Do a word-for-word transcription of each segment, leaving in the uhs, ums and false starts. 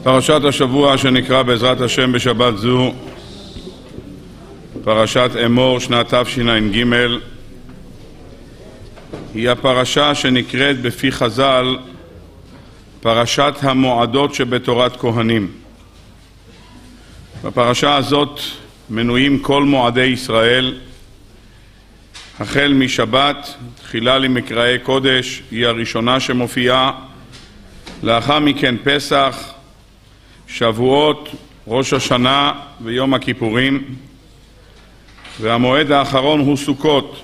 פרשת השבוע שנקרא בעזרת השם בשבת זו, פרשת אמור שנת תשע"ג, היא הפרשה שנקראת בפי חז"ל פרשת המועדות שבתורת כהנים. בפרשה הזאת מנויים כל מועדי ישראל, החל משבת, תחילה למקראי קודש, היא הראשונה שמופיעה, לאחר מכן פסח, שבועות, ראש השנה ויום הכיפורים, והמועד האחרון הוא סוכות.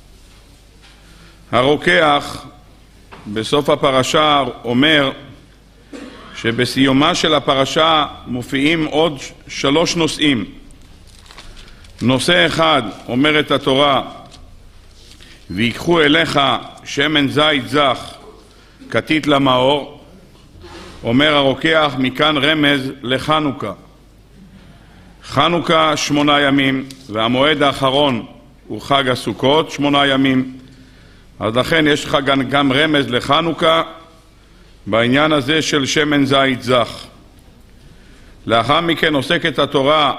הרוקח בסוף הפרשה אומר שבסיומה של הפרשה מופיעים עוד שלוש נושאים. נושא אחד, אומרת התורה, ויקחו אליך שמן זית זך כתית למאור. אומר הרוקח, מכאן רמז לחנוכה. חנוכה שמונה ימים, והמועד האחרון הוא חג הסוכות שמונה ימים. אז לכן יש לך גם, גם רמז לחנוכה בעניין הזה של שמן זית זך. לאחר מכן עוסקת התורה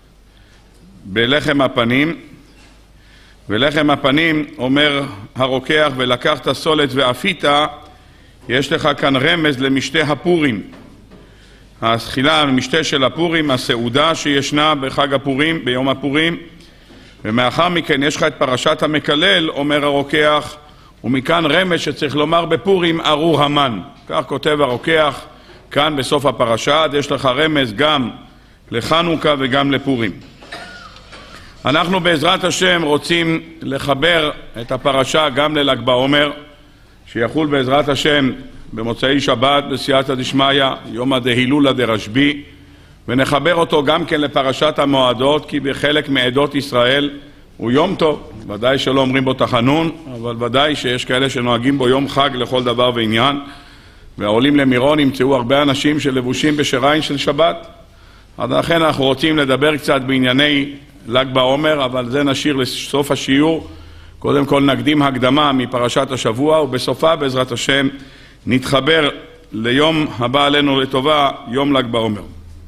בלחם הפנים, ולחם הפנים אומר הרוקח, ולקחת סולת ואפית, יש לך כאן רמז למשתה הפורים. התחילה המשתה של הפורים, הסעודה שישנה בחג הפורים, ביום הפורים, ומאחר מכן יש לך את פרשת המקלל, אומר הרוקח, ומכאן רמז שצריך לומר בפורים ארור המן. כך כותב הרוקח כאן בסוף הפרשה, יש לך רמז גם לחנוכה וגם לפורים. אנחנו בעזרת השם רוצים לחבר את הפרשה גם לל"ג בעומר, שיחול בעזרת השם במוצאי שבת בסייעתא דשמיא, יום הדהילולא דרשב"י, ונחבר אותו גם כן לפרשת המועדות, כי בחלק מעדות ישראל הוא יום טוב, ודאי שלא אומרים בו תחנון, אבל ודאי שיש כאלה שנוהגים בו יום חג לכל דבר ועניין, והעולים למירון ימצאו הרבה אנשים שלבושים בשיריים של שבת. אז לכן אנחנו רוצים לדבר קצת בענייני ל"ג בעומר, אבל זה נשאיר לסוף השיעור. קודם כל נקדים הקדמה מפרשת השבוע, ובסופה בעזרת השם נתחבר ליום הבא עלינו לטובה, יום ל"ג בעומר.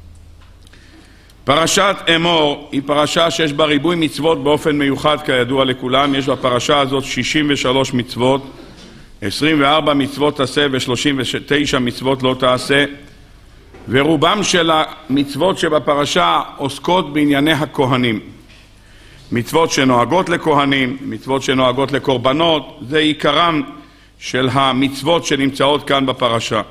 פרשת אמור היא פרשה שיש בה ריבוי מצוות באופן מיוחד כידוע לכולם. יש בפרשה הזאת שישים ושלוש מצוות, עשרים וארבע מצוות תעשה ו-שלושים ותשע מצוות לא תעשה, ורובם של המצוות שבפרשה עוסקות בענייני הכהנים. מצוות שנוהגות לכהנים, מצוות שנוהגות לקורבנות, זה עיקרם של המצוות שנמצאות כאן בפרשה.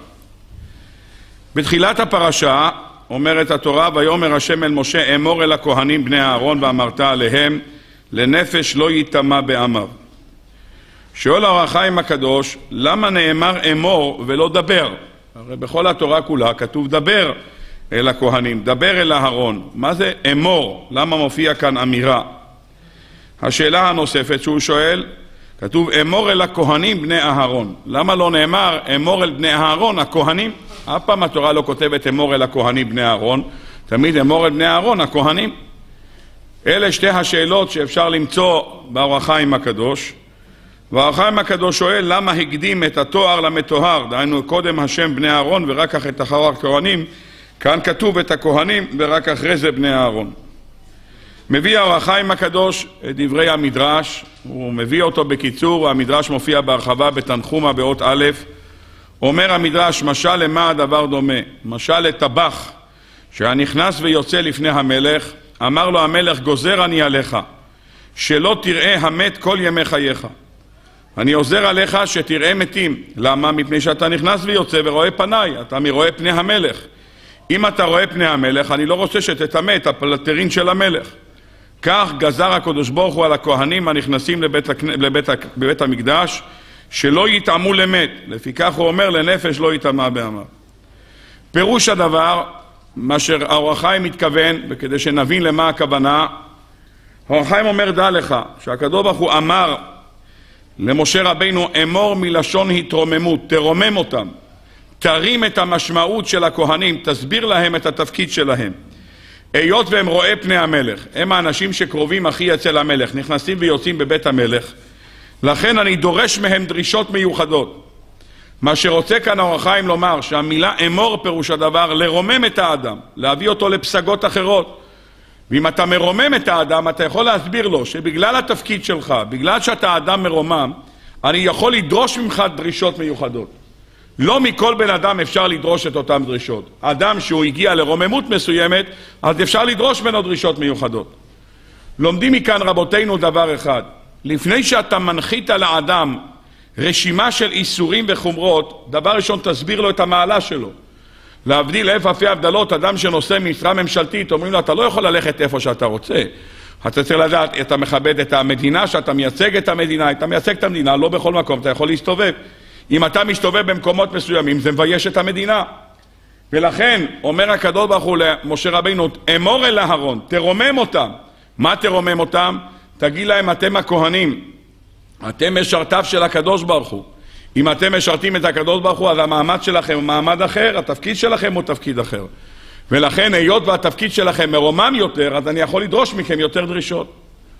בתחילת הפרשה אומרת התורה, ויאמר השם אל משה, אמור אל הכהנים בני אהרון ואמרת עליהם, לנפש לא ייטמע בעמיו. שואל האור החיים הקדוש, למה נאמר אמור ולא דבר? הרי בכל התורה כולה כתוב דבר אל הכהנים, דבר אל אהרון. מה זה אמור? למה מופיע כאן אמירה? השאלה הנוספת שהוא שואל, כתוב אמור אל הכהנים בני אהרון. למה לא נאמר אמור אל בני אהרון הכהנים? אף פעם התורה לא כותבת אמור אל הכהנים בני אהרון, תמיד אמור אל בני אהרון הכהנים. אלה שתי השאלות שאפשר למצוא באור החיים הקדוש. והאור החיים הקדוש שואל למה הקדים את התואר למטוהר, דהיינו קודם השם בני אהרון ורק כך את אחר הכהנים. כאן כתוב את הכהנים ורק אחרי זה בני אהרון. מביא האור החיים הקדוש את דברי המדרש, הוא מביא אותו בקיצור, והמדרש מופיע בהרחבה בתנחומא באות א'. אומר המדרש, משל למה הדבר דומה? משל לטבח שהנכנס ויוצא לפני המלך, אמר לו המלך, גוזר אני עליך שלא תראה המת כל ימי חייך. אני עוזר עליך שתראה מתים. למה? מפני שאתה נכנס ויוצא ורואה פניי, אתה מרואה פני המלך. אם אתה רואה פני המלך, אני לא רוצה שתטמא את הפלטרין של המלך. כך גזר הקדוש ברוך הוא על הכהנים הנכנסים לבית, לבית, לבית המקדש, שלא יטעמו למת. לפיכך הוא אומר, לנפש לא יטמע בעמיו. פירוש הדבר, מה שהאור החיים מתכוון, וכדי שנבין למה הכוונה, האור החיים אומר, דע לך, שהקדוש ברוך הוא אמר למשה רבינו, אמור מלשון התרוממות, תרומם אותם, תרים את המשמעות של הכהנים, תסביר להם את התפקיד שלהם. היות והם רואה פני המלך, הם האנשים שקרובים הכי אצל המלך, נכנסים ויוצאים בבית המלך, לכן אני דורש מהם דרישות מיוחדות. מה שרוצה כאן האור החיים לומר, שהמילה אמור פירוש הדבר לרומם את האדם, להביא אותו לפסגות אחרות. ואם אתה מרומם את האדם, אתה יכול להסביר לו שבגלל התפקיד שלך, בגלל שאתה אדם מרומם, אני יכול לדרוש ממך דרישות מיוחדות. לא מכל בן אדם אפשר לדרוש את אותם דרישות. אדם שהוא הגיע לרוממות מסוימת, אז אפשר לדרוש ממנו דרישות מיוחדות. לומדים מכאן רבותינו דבר אחד. לפני שאתה מנחית לאדם רשימה של איסורים וחומרות, דבר ראשון תסביר לו את המעלה שלו. להבדיל אלף אלפי הבדלות, אדם שנושא משרה ממשלתית, אומרים לו, אתה לא יכול ללכת איפה שאתה רוצה. אתה צריך לדעת, אתה מכבד את המדינה, שאתה מייצג את המדינה, אתה מייצג את המדינה, לא בכל מקום, אתה יכול להסתובב. אם אתה מסתובב במקומות מסוימים, זה מבייש את המדינה. ולכן, אומר הקדוש ברוך הוא למשה רבינו, אמור אל אהרון, תרומם אותם. מה תרומם אותם? תגיד להם, אתם הכהנים, אתם משרתיו של הקדוש ברוך הוא. אם אתם משרתים את הקדוש ברוך הוא, אז המעמד שלכם הוא מעמד אחר, התפקיד שלכם הוא תפקיד אחר. ולכן, היות והתפקיד שלכם מרומם יותר, אז אני יכול לדרוש מכם יותר דרישות.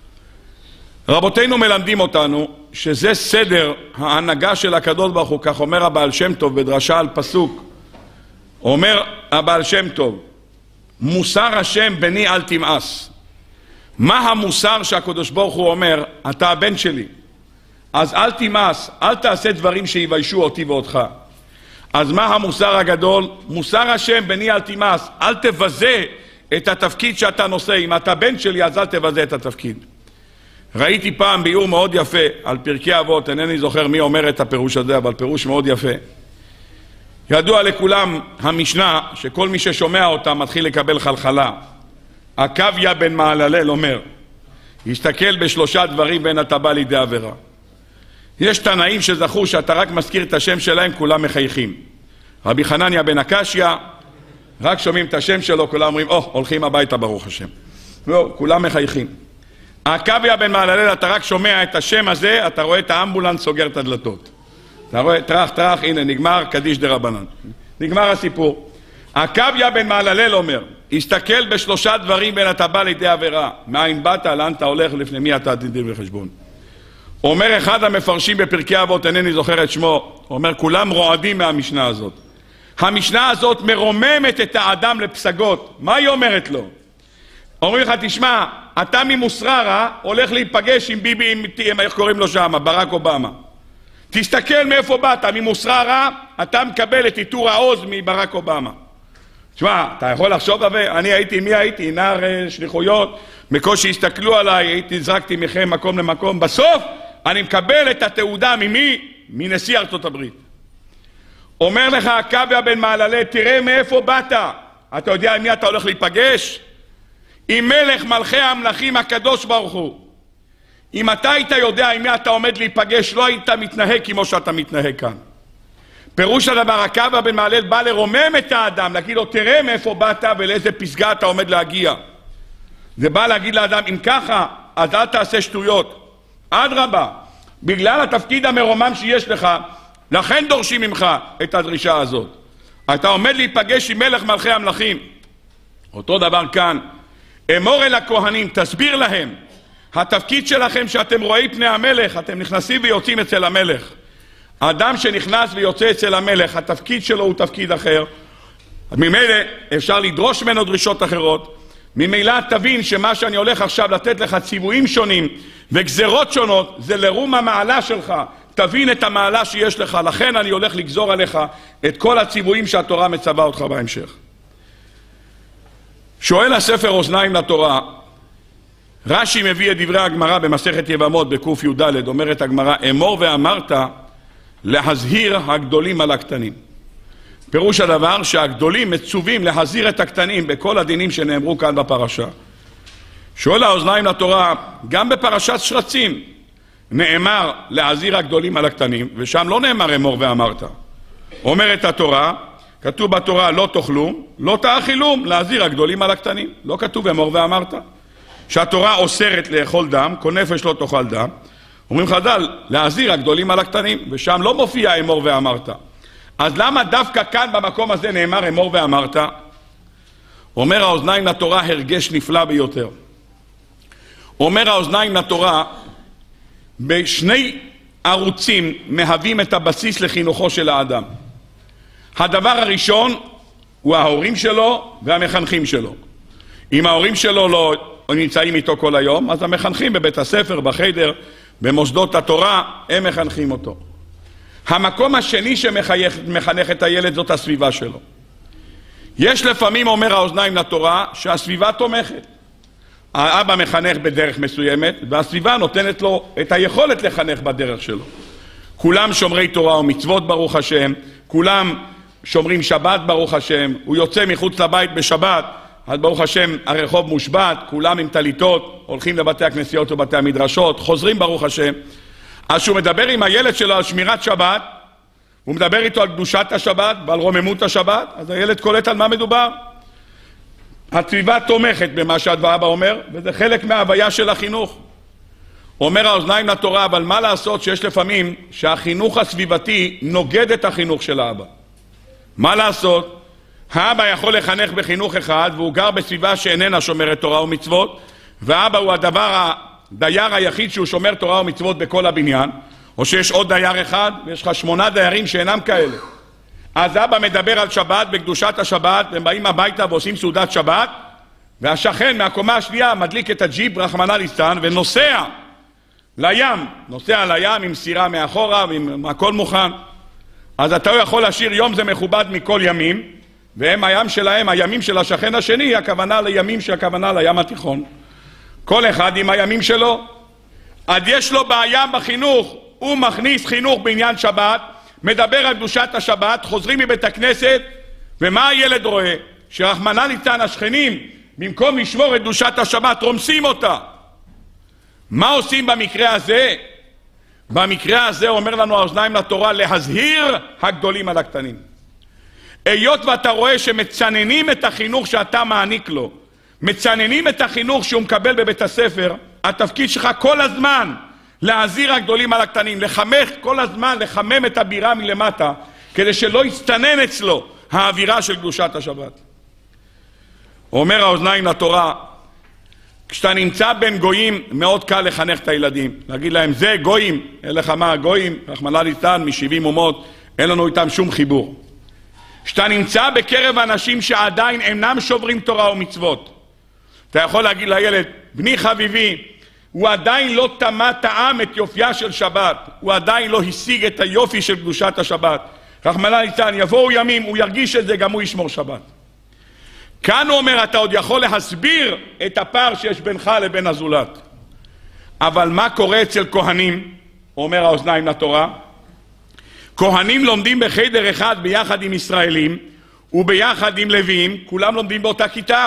רבותינו מלמדים אותנו שזה סדר ההנהגה של הקדוש ברוך הוא, כך אומר הבעל שם טוב בדרשה על פסוק. אומר הבעל שם טוב, מוסר השם בני אל תמאס. מה המוסר שהקדוש ברוך הוא אומר? אתה הבן שלי, אז אל תמאס, אל תעשה דברים שיביישו אותי ואותך. אז מה המוסר הגדול? מוסר השם בני אל תמאס, אל תבזה את התפקיד שאתה נושא. אם אתה בן שלי, אז אל תבזה את התפקיד. ראיתי פעם ביאור מאוד יפה על פרקי אבות, אינני זוכר מי אומר את הפירוש הזה, אבל פירוש מאוד יפה. ידוע לכולם המשנה שכל מי ששומע אותה מתחיל לקבל חלחלה. עקביה בן מעללל אומר, הסתכל בשלושה דברים בין אתה בא לידי עבירה. יש תנאים שזכו שאתה רק מזכיר את השם שלהם, כולם מחייכים. רבי חנניה בן הקשיא, רק שומעים את השם שלו, כולם אומרים, או, oh, הולכים הביתה ברוך השם. לא, כולם מחייכים. עקביה בן מעללל, אתה רק שומע את השם הזה, אתה רואה את האמבולנס סוגר את הדלתות. אתה רואה, טרח, טרח, הנה, נגמר, קדיש דרבנן. נגמר הסיפור. עקביה בן מעללל אומר, הסתכל בשלושה דברים בין אתה בא לידי עבירה. מאין באת, לאן אתה הולך, לפני מי אתה תדין בחשבון. אומר אחד המפרשים בפרקי אבות, אינני זוכר את שמו, אומר, כולם רועדים מהמשנה הזאת. המשנה הזאת מרוממת את האדם לפסגות. מה היא אומרת לו? אומרים לך, תשמע, אתה ממוסררה הולך להיפגש עם ביבי, עם, איך קוראים לו שם, ברק אובמה. תסתכל מאיפה באת, ממוסררה, אתה מקבל את עיטור העוז מברק אובמה. תשמע, אתה יכול לחשוב, אני הייתי, מי הייתי? נער שליחויות, בקושי הסתכלו עליי, הייתי, זרקתי מכם מקום למקום. בסוף, אני מקבל את התעודה ממי? מנשיא ארצות הברית. אומר לך, עקביה בן מעללל, תראה מאיפה באת. אתה יודע עם מי אתה הולך להיפגש? עם מלך מלכי המלכים הקדוש ברוך הוא. אם אתה היית יודע עם מי אתה עומד להיפגש, לא היית מתנהג כמו שאתה מתנהג כאן. פירוש הדבר, עקביה בן מעללל בא לרומם את האדם, להגיד לו, תראה מאיפה באת ולאיזה פסגה אתה עומד להגיע. זה בא להגיד לאדם, אם ככה, אז אל תעשה שטויות. אדרבה, בגלל התפקיד המרומם שיש לך, לכן דורשים ממך את הדרישה הזאת. אתה עומד להיפגש עם מלך מלכי המלכים. אותו דבר כאן, אמור אל הכהנים, תסביר להם, התפקיד שלכם שאתם רואים פני המלך, אתם נכנסים ויוצאים אצל המלך. האדם שנכנס ויוצא אצל המלך, התפקיד שלו הוא תפקיד אחר. ממילא אפשר לדרוש ממנו דרישות אחרות. ממילא תבין שמה שאני הולך עכשיו לתת לך ציוויים שונים וגזרות שונות, זה לרום המעלה שלך. תבין את המעלה שיש לך, לכן אני הולך לגזור עליך את כל הציוויים שהתורה מצווה אותך בהמשך. שואל הספר אוזניים לתורה, רש"י מביא את דברי הגמרא במסכת יבמות בקוף י"ד, אומרת הגמרא, אמור ואמרת להזהיר הגדולים על הקטנים. פירוש הדבר שהגדולים מצווים להזהיר את הקטנים בכל הדינים שנאמרו כאן בפרשה. שואל האוזניים לתורה, גם בפרשת שרצים נאמר להזהיר הגדולים על הקטנים, ושם לא נאמר אמור ואמרת. אומרת התורה, כתוב בתורה לא תאכלו, לא תאכילום, להזהיר הגדולים על הקטנים. לא כתוב אמור ואמרת. שהתורה אוסרת לאכול דם, כל נפש לא תאכל דם. אומרים חז"ל, להזהיר הגדולים על הקטנים, ושם לא מופיע אמור ואמרת. אז למה דווקא כאן במקום הזה נאמר אמור ואמרת? אומר האוזניים לתורה הרגש נפלא ביותר. אומר האוזניים לתורה, בשני ערוצים מהווים את הבסיס לחינוכו של האדם. הדבר הראשון הוא ההורים שלו והמחנכים שלו. אם ההורים שלו לא נמצאים איתו כל היום, אז המחנכים בבית הספר, בחדר, במוסדות התורה, הם מחנכים אותו. המקום השני שמחנך את הילד זאת הסביבה שלו. יש לפעמים, אומר האוזניים לתורה, שהסביבה תומכת. האבא מחנך בדרך מסוימת, והסביבה נותנת לו את היכולת לחנך בדרך שלו. כולם שומרי תורה ומצוות ברוך השם, כולם שומרים שבת ברוך השם, הוא יוצא מחוץ לבית בשבת, אז ברוך השם הרחוב מושבת, כולם עם טליתות, הולכים לבתי הכנסיות ובתי המדרשות, חוזרים ברוך השם. אז שהוא מדבר עם הילד שלו על שמירת שבת, הוא מדבר איתו על קדושת השבת ועל רוממות השבת, אז הילד קולט על מה מדובר. הסביבה תומכת במה שהאבא אומר, וזה חלק מההוויה של החינוך. אומר האוזניים לתורה, אבל מה לעשות שיש לפעמים שהחינוך הסביבתי נוגד את החינוך של האבא. מה לעשות? האבא יכול לחנך בחינוך אחד, והוא גר בסביבה שאיננה שומרת תורה ומצוות, והאבא הוא הדבר, הדייר היחיד שהוא שומר תורה ומצוות בכל הבניין, או שיש עוד דייר אחד, ויש לך שמונה דיירים שאינם כאלה. אז אבא מדבר על שבת, בקדושת השבת, והם באים הביתה ועושים סעודת שבת, והשכן מהקומה השנייה מדליק את הג'יפ, רחמנא ליצלן, ונוסע לים, נוסע לים עם סירה מאחורה, ועם הכל מוכן. אז אתה יכול להשאיר יום זה מכובד מכל ימים, והם הים שלהם, הימים של השכן השני, הכוונה לימים שהכוונה לים התיכון. כל אחד עם הימים שלו. אז יש לו בעיה בחינוך, הוא מכניס חינוך בעניין שבת, מדבר על קדושת השבת, חוזרים מבית הכנסת, ומה הילד רואה? שרחמנא ליצלן השכנים, במקום לשמור את קדושת השבת, רומסים אותה. מה עושים במקרה הזה? במקרה הזה אומר לנו האוזניים לתורה, להזהיר הגדולים על הקטנים. היות ואתה רואה שמצננים את החינוך שאתה מעניק לו, מצננים את החינוך שהוא מקבל בבית הספר, התפקיד שלך כל הזמן להזהיר הגדולים על הקטנים, לחמך כל הזמן, לחמם את הבירה מלמטה, כדי שלא יצטנן אצלו האווירה של קדושת השבת. אומר האוזניים לתורה, כשאתה נמצא בין גויים, מאוד קל לחנך את הילדים. להגיד להם, זה גויים, אין לך מה, גויים, רחמנא ליצלן, משבעים אומות, אין לנו איתם שום חיבור. כשאתה נמצא בקרב אנשים שעדיין אינם שוברים תורה ומצוות, אתה יכול להגיד לילד, בני חביבי, הוא עדיין לא טמא טעם את יופייה של שבת, הוא עדיין לא השיג את היופי של קדושת השבת. רחמנא ליצלן, יבואו ימים, הוא ירגיש את זה, גם הוא ישמור שבת. כאן הוא אומר, אתה עוד יכול להסביר את הפער שיש בינך לבין הזולת. אבל מה קורה אצל כהנים? אומר האוזניים לתורה, כהנים לומדים בחדר אחד ביחד עם ישראלים, וביחד עם לוויים, כולם לומדים באותה כיתה.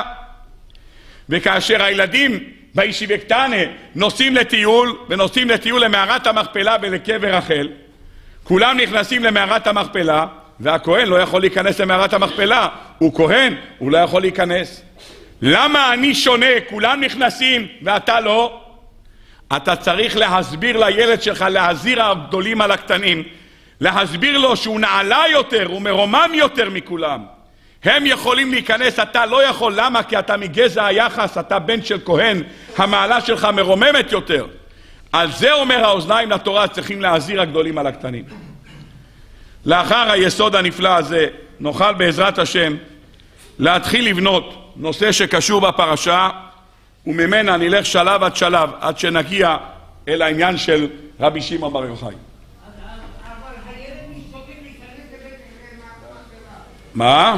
וכאשר הילדים בישיבה קטנה נוסעים לטיול, ונוסעים לטיול למערת המכפלה ולקבר רחל, כולם נכנסים למערת המכפלה, והכהן לא יכול להיכנס למערת המכפלה. הוא כהן, הוא לא יכול להיכנס. למה אני שונה? כולם נכנסים ואתה לא? אתה צריך להסביר לילד שלך, להזהיר הגדולים על הקטנים, להסביר לו שהוא נעלה יותר, הוא מרומם יותר מכולם. הם יכולים להיכנס, אתה לא יכול. למה? כי אתה מגזע היחס, אתה בן של כהן, המעלה שלך מרוממת יותר. על זה אומר האוזניים לתורה, צריכים להזהיר הגדולים על הקטנים. לאחר היסוד הנפלא הזה, נוכל בעזרת השם להתחיל לבנות נושא שקשור בפרשה, וממנה נלך שלב עד שלב, עד שנגיע אל העניין של רבי שמעון בר יוחאי. מה?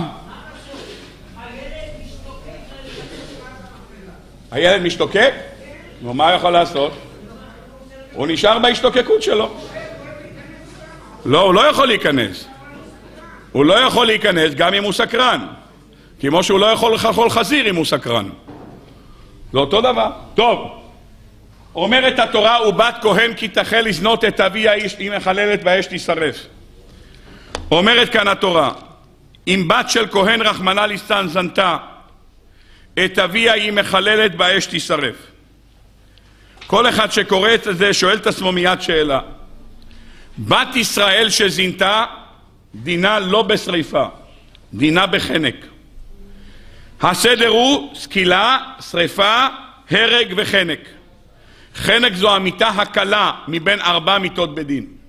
הילד משתוקק? נו, מה יכול לעשות? הוא נשאר בהשתוקקות שלו. לא, הוא לא יכול להיכנס. הוא לא יכול להיכנס גם אם הוא סקרן. כמו שהוא לא יכול לאכול חזיר אם הוא סקרן. זה אותו דבר. טוב, אומרת התורה, ובת כהן כי תחל לזנות את אבי האיש, היא מחללת באש תשרף. אומרת כאן התורה, אם בת של כהן רחמנא ליצלן זנתה את אביה, היא מחללת באש תשרף. כל אחד שקורא את זה שואל את עצמו מיד שאלה. בת ישראל שזינתה, דינה לא בשריפה, דינה בחנק. הסדר הוא סקילה, שריפה, הרג וחנק. חנק זו המיתה הקלה מבין ארבע מיתות בדין.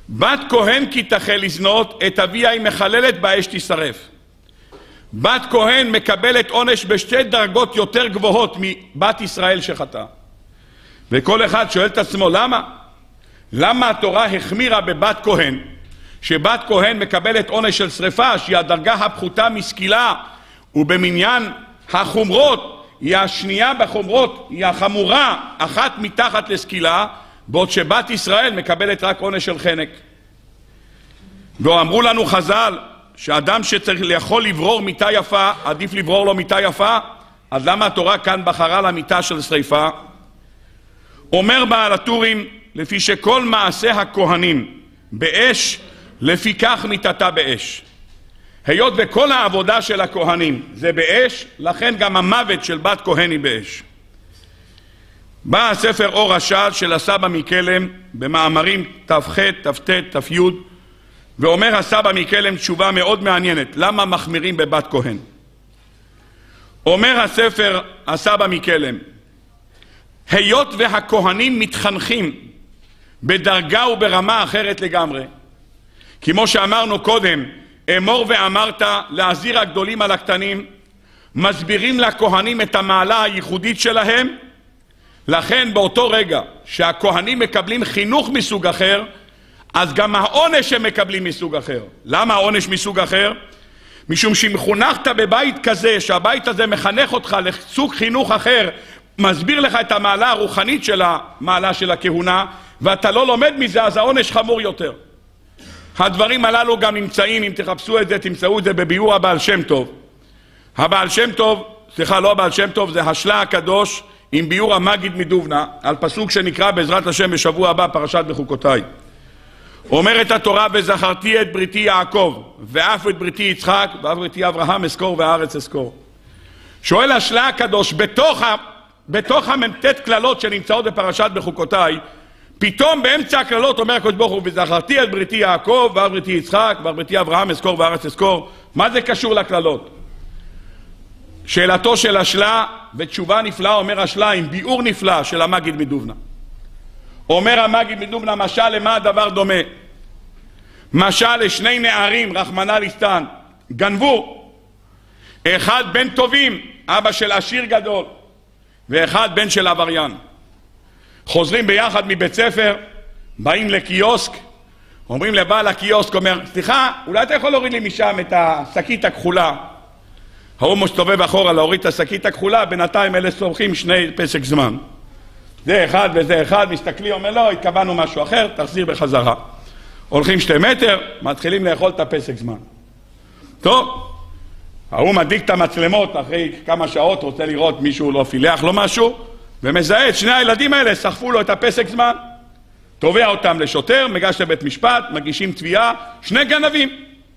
בת כהן כי תחל לזנות, את אביה היא מחללת באש תשרף. בת כהן מקבלת עונש בשתי דרגות יותר גבוהות מבת ישראל שחטאה. וכל אחד שואל את עצמו, למה? למה התורה החמירה בבת כהן, שבת כהן מקבלת עונש של שריפה, שהיא הדרגה הפחותה מסקילה, ובמניין החומרות, היא השנייה בחומרות, היא החמורה, אחת מתחת לסקילה, בעוד שבת ישראל מקבלת רק עונש של חנק. ואמרו לנו חז"ל, שאדם שצריך יכול לברור מיטה יפה, עדיף לברור לו מיטה יפה, אז למה התורה כאן בחרה למיטה של שריפה? אומר בעל הטורים, לפי שכל מעשה הכהנים באש, לפי כך מיטתה באש. היות וכל העבודה של הכהנים זה באש, לכן גם המוות של בת כהן היא באש. בא הספר אור השד של הסבא מקלם במאמרים ת"ח, ת"ט, ת"י, ואומר הסבא מקלם תשובה מאוד מעניינת, למה מחמירים בבת כהן? אומר הספר הסבא מקלם, היות והכהנים מתחנכים בדרגה וברמה אחרת לגמרי, כמו שאמרנו קודם, אמור ואמרת להזהיר הגדולים על הקטנים, מסבירים לכהנים את המעלה הייחודית שלהם, לכן באותו רגע שהכהנים מקבלים חינוך מסוג אחר, אז גם העונש הם מקבלים מסוג אחר. למה העונש מסוג אחר? משום שמחונכת בבית כזה, שהבית הזה מחנך אותך לסוג חינוך אחר, מסביר לך את המעלה הרוחנית של המעלה של הכהונה, ואתה לא לומד מזה, אז העונש חמור יותר. הדברים הללו גם נמצאים, אם תחפשו את זה, תמצאו את זה בביאור הבעל שם טוב. הבעל שם טוב, סליחה, לא הבעל שם טוב, זה השלה הקדוש עם ביאור המגיד מדובנה, על פסוק שנקרא בעזרת השם בשבוע הבא, פרשת בחוקותיי. אומרת התורה, וזכרתי את בריתי יעקב, ואף את בריתי יצחק, ואף בריתי אברהם אזכור והארץ אזכור. שואל השלה הקדוש, בתוך, ה... בתוך המ"ט כללות שנמצאות בפרשת בחוקותיי, פתאום באמצע הכללות אומר הקדוש ברוך הוא, וזכרתי את בריתי יעקב, ואף בריתי יצחק, ואף בריתי אברהם אזכור והארץ אזכור. מה זה קשור לכללות? שאלתו של השלה ותשובה נפלאה, אומר השלה עם ביאור נפלא של המגיד מדובנה. אומר המגיד מדובנה, משל למה הדבר דומה? משל לשני נערים, רחמנא ליצלן, גנבו, אחד בן טובים, אבא של עשיר גדול, ואחד בן של עבריין. חוזרים ביחד מבית ספר, באים לקיוסק, אומרים לבעל הקיוסק, אומר, סליחה, אולי אתה יכול להוריד לי משם את השקית הכחולה? ההוא מסתובב אחורה להוריד את השקית הכחולה, בינתיים אלה סורכים שני פסק זמן. זה אחד וזה אחד, מסתכלי, אומר, לא, התכוונו משהו אחר, תחזיר בחזרה. הולכים שתי מטר, מתחילים לאכול את הפסק זמן. טוב, ההוא מדליק את המצלמות, אחרי כמה שעות רוצה לראות מישהו לא פילח לו משהו, ומזהה את שני הילדים האלה, סחפו לו את הפסק זמן, תובע אותם לשוטר, מגש לבית משפט, מגישים תביעה, שני גנבים.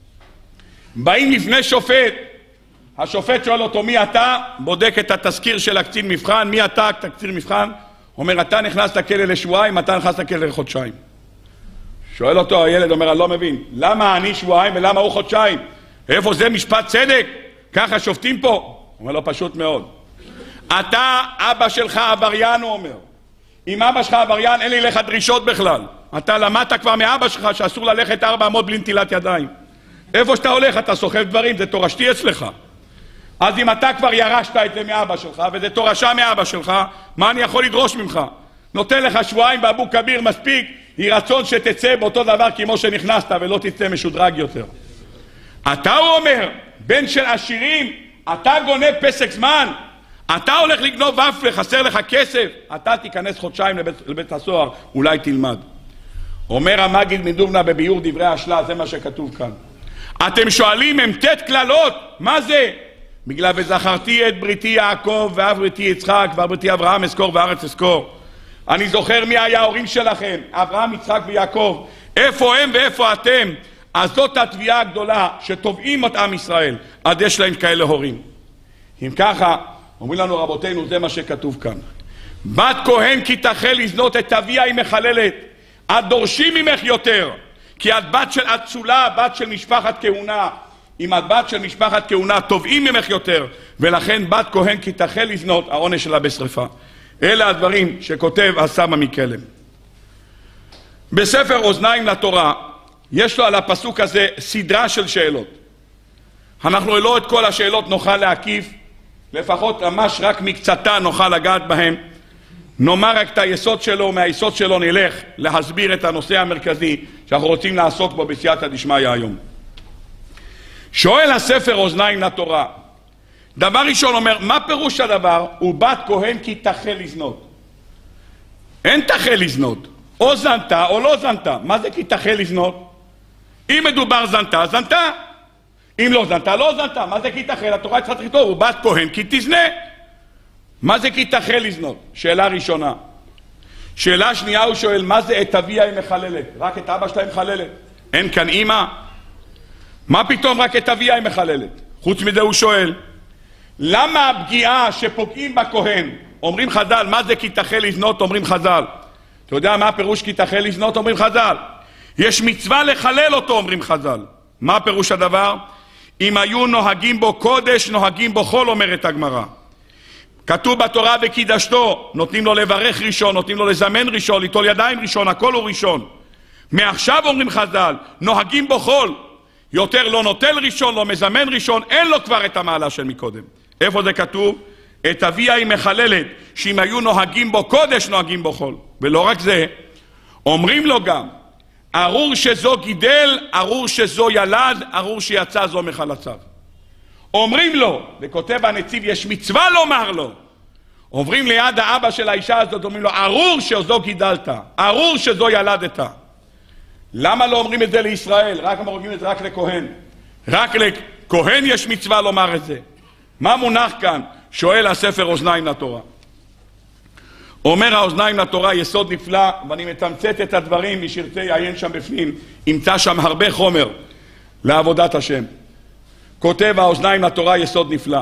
באים לפני שופט, השופט שואל אותו מי אתה, בודק את התזכיר של הקצין מבחן, מי אתה, קצין מבחן, אומר אתה נכנס לכלא לשבועיים, אתה נכנס לכלא לחודשיים. שואל אותו הילד, אומר אני לא מבין, למה אני שבועיים ולמה הוא חודשיים? איפה זה משפט צדק? ככה שופטים פה? אומר לו פשוט מאוד. אתה, אבא שלך עבריין, הוא אומר. אם אבא שלך עבריין, אין לי לך דרישות בכלל. אתה למדת כבר מאבא שלך שאסור ללכת ארבע אמות בלי נטילת ידיים. איפה שאתה הולך אתה סוחב דברים, זה תורשתי אצלך. אז אם אתה כבר ירשת את זה מאבא שלך, וזה תורשה מאבא שלך, מה אני יכול לדרוש ממך? נותן לך שבועיים באבו כביר מספיק, היא רצון שתצא באותו דבר כמו שנכנסת, ולא תצא משודרג יותר. אתה, הוא אומר, בן של עשירים, אתה גונב פסק זמן, אתה הולך לגנוב ופלה, חסר לך כסף, אתה תיכנס חודשיים לבית, לבית הסוהר, אולי תלמד. אומר המגיד מדובנה בביאור דברי השלה, זה מה שכתוב כאן. אתם שואלים מ"ט כללות, מה זה? בגלל וזכרתי את בריתי יעקב, ואף בריתי יצחק, ואף בריתי אברהם אזכור והארץ אזכור. אני זוכר מי היה ההורים שלכם, אברהם, יצחק ויעקב. איפה הם ואיפה אתם? אז זאת התביעה הגדולה שתובעים את עם ישראל, עד יש להם כאלה הורים. אם ככה, אומרים לנו רבותינו, זה מה שכתוב כאן. בת כהן כי תחל לזנות את אביה היא מחללת, את דורשים ממך יותר, כי את בת של אצולה, בת של משפחת כהונה. אם את בת של משפחת כהונה, תובעים ממך יותר, ולכן בת כהן כי תחל לזנות, העונש שלה בשריפה. אלה הדברים שכותב הסבא מקלם. בספר אוזניים לתורה יש לו על הפסוק הזה סדרה של שאלות. אנחנו לא את כל השאלות נוכל להקיף, לפחות ממש רק מקצתה נוכל לגעת בהם. נאמר רק את היסוד שלו, ומהיסוד שלו נלך להסביר את הנושא המרכזי שאנחנו רוצים לעסוק בו בסייעתא דשמיא היום. שואל הספר אוזניים לתורה, דבר ראשון אומר, מה פירוש הדבר? הוא בת כהן כי תחל לזנות. אין תחל לזנות, או זנתה או לא זנתה. מה זה כי תחל לזנות? אם מדובר זנתה, זנתה. אם לא זנתה, לא זנתה. מה זה כי תחל? התורה צריכה לכתוב, הוא בת כהן כי תזנה. מה זה כי תחל לזנות? שאלה ראשונה. שאלה שנייה הוא שואל, מה זה את אביה היא מחללת? רק את אבא שלה היא מחללת? אין כאן אמא? מה פתאום רק את אביה היא מחללת? חוץ מזה הוא שואל, למה הפגיעה שפוגעים בכהן? אומרים חז"ל, מה זה כי תחל לזנות? אומרים חז"ל. אתה יודע מה הפירוש כי תחל לזנות? אומרים חז"ל. יש מצווה לחלל אותו, אומרים חז"ל. מה פירוש הדבר? אם היו נוהגים בו קודש, נוהגים בו חול, אומרת הגמרא. כתוב בתורה וקידשתו, נותנים לו לברך ראשון, נותנים לו לזמן ראשון, ליטול ידיים ראשון, הכל הוא ראשון. מעכשיו אומרים חז"ל, נוהגים בו חול. יותר לא נוטל ראשון, לא מזמן ראשון, אין לו כבר את המעלה של מקודם. איפה זה כתוב? את אביה היא מחללת, שאם היו נוהגים בו קודש, נוהגים בו חול. ולא רק זה, אומרים לו גם, ארור שזו גידל, ארור שזו ילד, ארור שיצא זו מחלציו. אומרים לו, וכותב הנציב, יש מצווה לומר לו. עוברים ליד האבא של האישה הזאת, אומרים לו, ארור שזו גידלת, ארור שזו ילדת. למה לא אומרים את זה לישראל? רק אומרים את זה רק לכהן. רק לכהן יש מצווה לומר את זה. מה מונח כאן? שואל הספר אוזניים לתורה. אומר האוזניים לתורה יסוד נפלא, ואני מתמצת את הדברים, מי שירצה יעיין שם בפנים, ימצא שם הרבה חומר לעבודת השם. כותב האוזניים לתורה יסוד נפלא.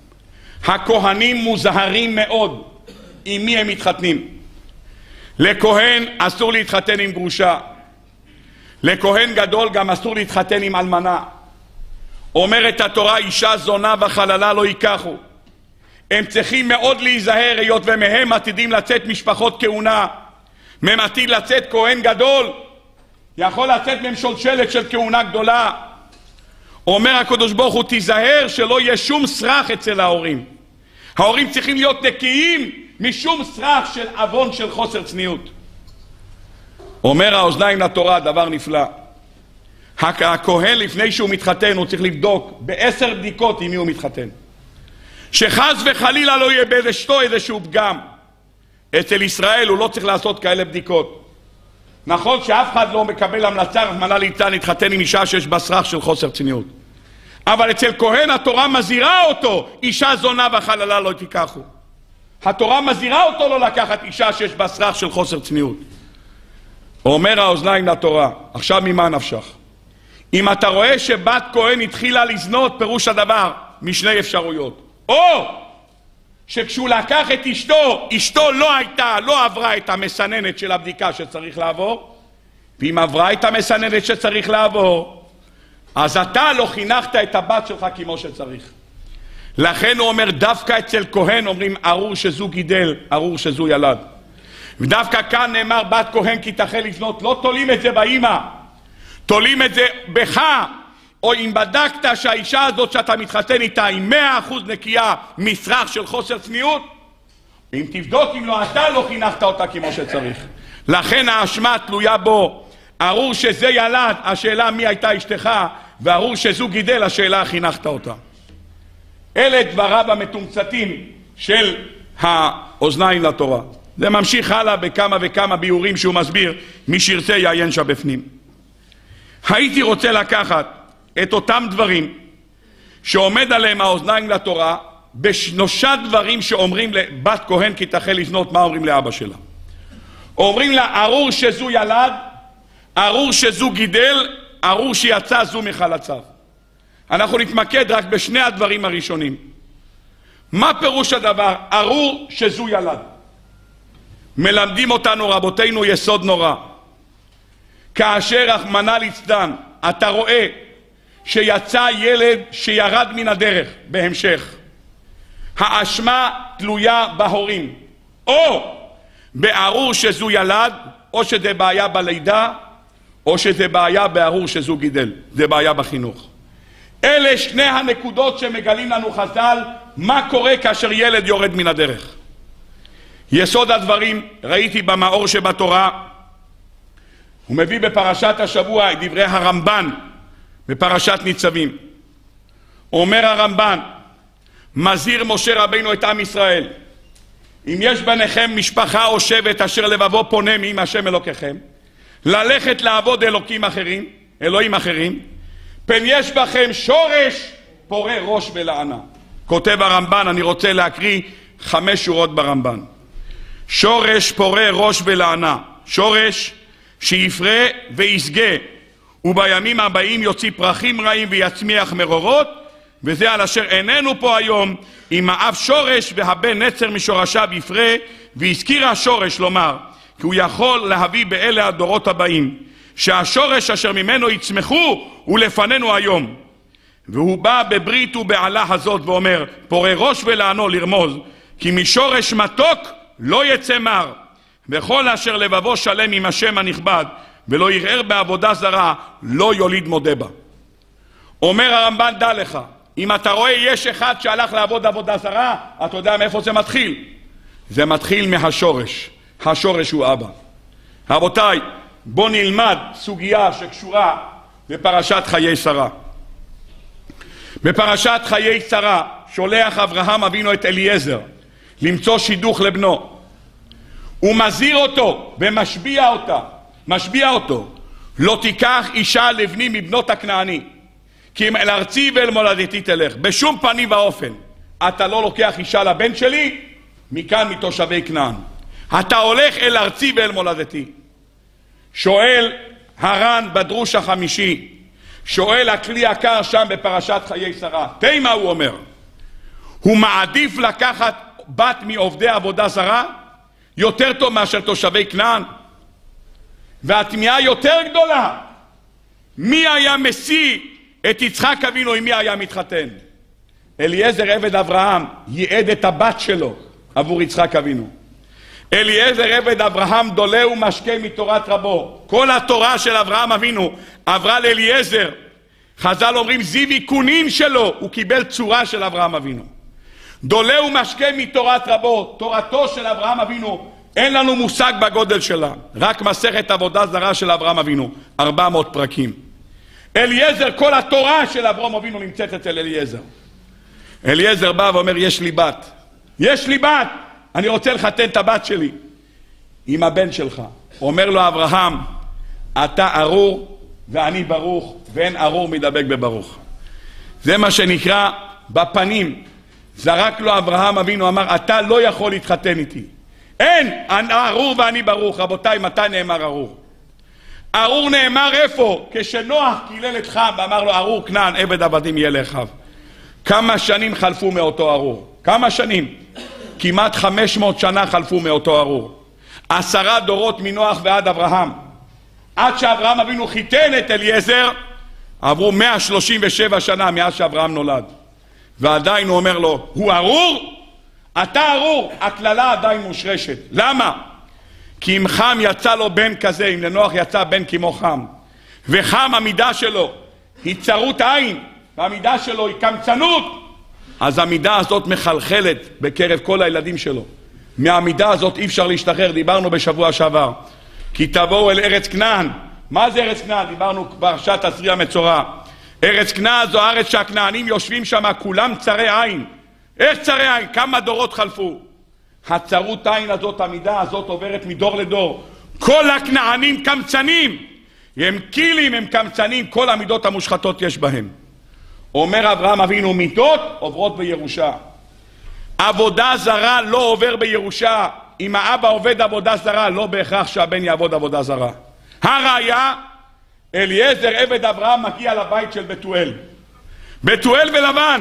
הכהנים מוזהרים מאוד עם מי הם מתחתנים. לכהן אסור להתחתן עם גרושה. לכהן גדול גם אסור להתחתן עם אלמנה. אומרת התורה, אישה זונה וחללה לא ייקחו. הם צריכים מאוד להיזהר, היות ומהם עתידים לצאת משפחות כהונה. מהם עתיד לצאת כהן גדול, יכול לצאת מהם שולשלת של כהונה גדולה. אומר הקדוש ברוך הוא, תיזהר שלא יהיה שום סרח אצל ההורים. ההורים צריכים להיות נקיים משום סרח של אבון של חוסר צניעות. אומר האוזניים לתורה דבר נפלא. הכהן לפני שהוא מתחתן הוא צריך לבדוק בעשר בדיקות עם מי הוא מתחתן. שחס וחלילה לא יהיה באשתו איזשהו פגם. אצל ישראל הוא לא צריך לעשות כאלה בדיקות. נכון שאף אחד לא מקבל המלצה רחמנא ליצלן להתחתן עם אישה שיש בה סרח של חוסר צניעות. אבל אצל כהן התורה מזהירה אותו, אישה זונה וחללה לא תיקחו. התורה מזהירה אותו לא לקחת אישה שיש בה סרח של חוסר צניעות. אומר האוזניים לתורה, עכשיו ממה נפשך? אם אתה רואה שבת כהן התחילה לזנות, פירוש הדבר משני אפשרויות. או שכשהוא לקח את אשתו, אשתו לא הייתה, לא עברה את המסננת של הבדיקה שצריך לעבור, ואם עברה את המסננת שצריך לעבור, אז אתה לא חינכת את הבת שלך כמו שצריך. לכן הוא אומר, דווקא אצל כהן אומרים, ארור שזו גידל, ארור שזו ילד. ודווקא כאן נאמר, בת כהן כי תחל לבנות, לא תולים את זה באמא, תולים את זה בך. או אם בדקת שהאישה הזאת שאתה מתחתן איתה היא מאה אחוז נקייה מסרח של חוסר צניעות, אם תבדוק אם לא, אתה לא חינכת אותה כמו שצריך. לכן האשמה תלויה בו. ארור שזה ילד, השאלה מי הייתה אשתך, וארור שזו גידל, השאלה חינכת אותה. אלה דבריו המתומצתים של האוזניים לתורה. זה ממשיך הלאה בכמה וכמה ביורים שהוא מסביר, מי שירצה יעיין שם בפנים. הייתי רוצה לקחת את אותם דברים שעומד עליהם האוזניים לתורה, בשלושה דברים שאומרים לבת כהן כי תחל לזנות, מה אומרים לאבא שלה? אומרים לה, ארור שזו ילד, ארור שזו גידל, ארור שיצא זו מחלציו. אנחנו נתמקד רק בשני הדברים הראשונים. מה פירוש הדבר? ארור שזו ילד. מלמדים אותנו רבותינו יסוד נורא. כאשר רחמנא ליצלן אתה רואה שיצא ילד שירד מן הדרך בהמשך, האשמה תלויה בהורים, או בארור שזו ילד, או שזה בעיה בלידה, או שזה בעיה בארור שזוג גידל. זה בעיה בחינוך. אלה שני הנקודות שמגלים לנו חז"ל, מה קורה כאשר ילד יורד מן הדרך. יסוד הדברים, ראיתי במאור שבתורה, הוא מביא בפרשת השבוע את דברי הרמב"ן, בפרשת ניצבים. אומר הרמב"ן, מזהיר משה רבינו את עם ישראל, אם יש ביניכם משפחה או שבט אשר לבבו פונה מעם השם אלוקיכם, ללכת לעבוד אלוקים אחרים, אלוהים אחרים, פן יש בכם שורש פורה ראש ולענה. כותב הרמב"ן, אני רוצה להקריא חמש שורות ברמב"ן. שורש פורה ראש ולענה, שורש שיפרה ויסגה, ובימים הבאים יוציא פרחים רעים ויצמיח מרורות, וזה על אשר איננו פה היום, אם האב שורש והבן נצר משורשיו יפרה, והזכיר השורש לומר, כי הוא יכול להביא באלה הדורות הבאים, שהשורש אשר ממנו יצמחו הוא לפנינו היום. והוא בא בברית ובעלה הזאת ואומר, פורה ראש ולענו לרמוז, כי משורש מתוק לא יצא מר, וכל אשר לבבו שלם עם השם הנכבד, ולא ירער בעבודה זרה, לא יוליד מודה בה. אומר הרמב"ן, דע לך, אם אתה רואה יש אחד שהלך לעבוד עבודה זרה, אתה יודע מאיפה זה מתחיל? זה מתחיל מהשורש. השורש הוא אבא. רבותיי, בוא נלמד סוגיה שקשורה בפרשת חיי שרה. בפרשת חיי שרה שולח אברהם אבינו את אליעזר למצוא שידוך לבנו. הוא מזהיר אותו ומשביע אותה, משביע אותו, לא תיקח אישה לבני מבנות הכנעני, כי אם אל ארצי ואל מולדתי תלך. בשום פנים ואופן אתה לא לוקח אישה לבן שלי מכאן מתושבי כנען. אתה הולך אל ארצי ואל מולדתי. שואל הר"ן בדרוש החמישי, שואל הכלי יקר שם בפרשת חיי שרה, תראי מה הוא אומר. הוא מעדיף לקחת בת מעובדי עבודה זרה יותר טוב מאשר תושבי כנען? והתמיהה יותר גדולה, מי היה משיא את יצחק אבינו עם מי היה מתחתן? אליעזר עבד אברהם ייעד את הבת שלו עבור יצחק אבינו. אליעזר עבד אברהם דולה ומשקה מתורת רבו. כל התורה של אברהם אבינו עברה לאליעזר. חז"ל אומרים זיו עיקונין שלו, הוא קיבל צורה של אברהם אבינו. דולה ומשקה מתורת רבו, תורתו של אברהם אבינו אין לנו מושג בגודל שלה, רק מסכת עבודה זרה של אברהם אבינו, ארבע מאות פרקים. אליעזר, כל התורה של אברהם אבינו נמצאת אצל אליעזר. אליעזר בא ואומר, יש לי בת, יש לי בת, אני רוצה לחתן את הבת שלי עם הבן שלך. אומר לו אברהם, אתה ארור ואני ברוך, ואין ארור מדבק בברוך. זה מה שנקרא בפנים. זרק לו אברהם אבינו, אמר, אתה לא יכול להתחתן איתי. אין, ארור ואני ברוך. רבותיי, מתי נאמר ארור? ארור נאמר איפה? כשנוח קילל את חם ואמר לו, ארור כנען עבד עבדים יהיה לאחיו. כמה שנים חלפו מאותו ארור? כמה שנים? כמעט חמש מאות שנה חלפו מאותו ארור. עשרה דורות מנוח ועד אברהם. עד שאברהם אבינו חיתן את אליעזר, עברו מאה שלושים ושבע שנה מאז שאברהם נולד. ועדיין הוא אומר לו, הוא ארור? אתה ארור. הכללה עדיין מושרשת. למה? כי אם חם יצא לו בן כזה, אם לנוח יצא בן כמו חם, וחם המידה שלו היא צרות עין, והמידה שלו היא קמצנות, אז המידה הזאת מחלחלת בקרב כל הילדים שלו. מהמידה הזאת אי אפשר להשתחרר. דיברנו בשבוע שעבר, כי תבואו אל ארץ כנען. מה זה ארץ כנען? דיברנו פרשת תזריע מצורע. ארץ כנען זו הארץ שהכנענים יושבים שם, כולם צרי עין. איך צרי עין? כמה דורות חלפו. הצרות עין הזאת, המידה הזאת עוברת מדור לדור. כל הכנענים קמצנים, הם קילים, הם קמצנים, כל המידות המושחתות יש בהם. אומר אברהם אבינו, מידות עוברות בירושה. עבודה זרה לא עובר בירושה. אם האבא עובד עבודה זרה, לא בהכרח שהבן יעבוד עבודה זרה. הראיה, אליעזר עבד אברהם מגיע לבית של בתואל. בתואל ולבן,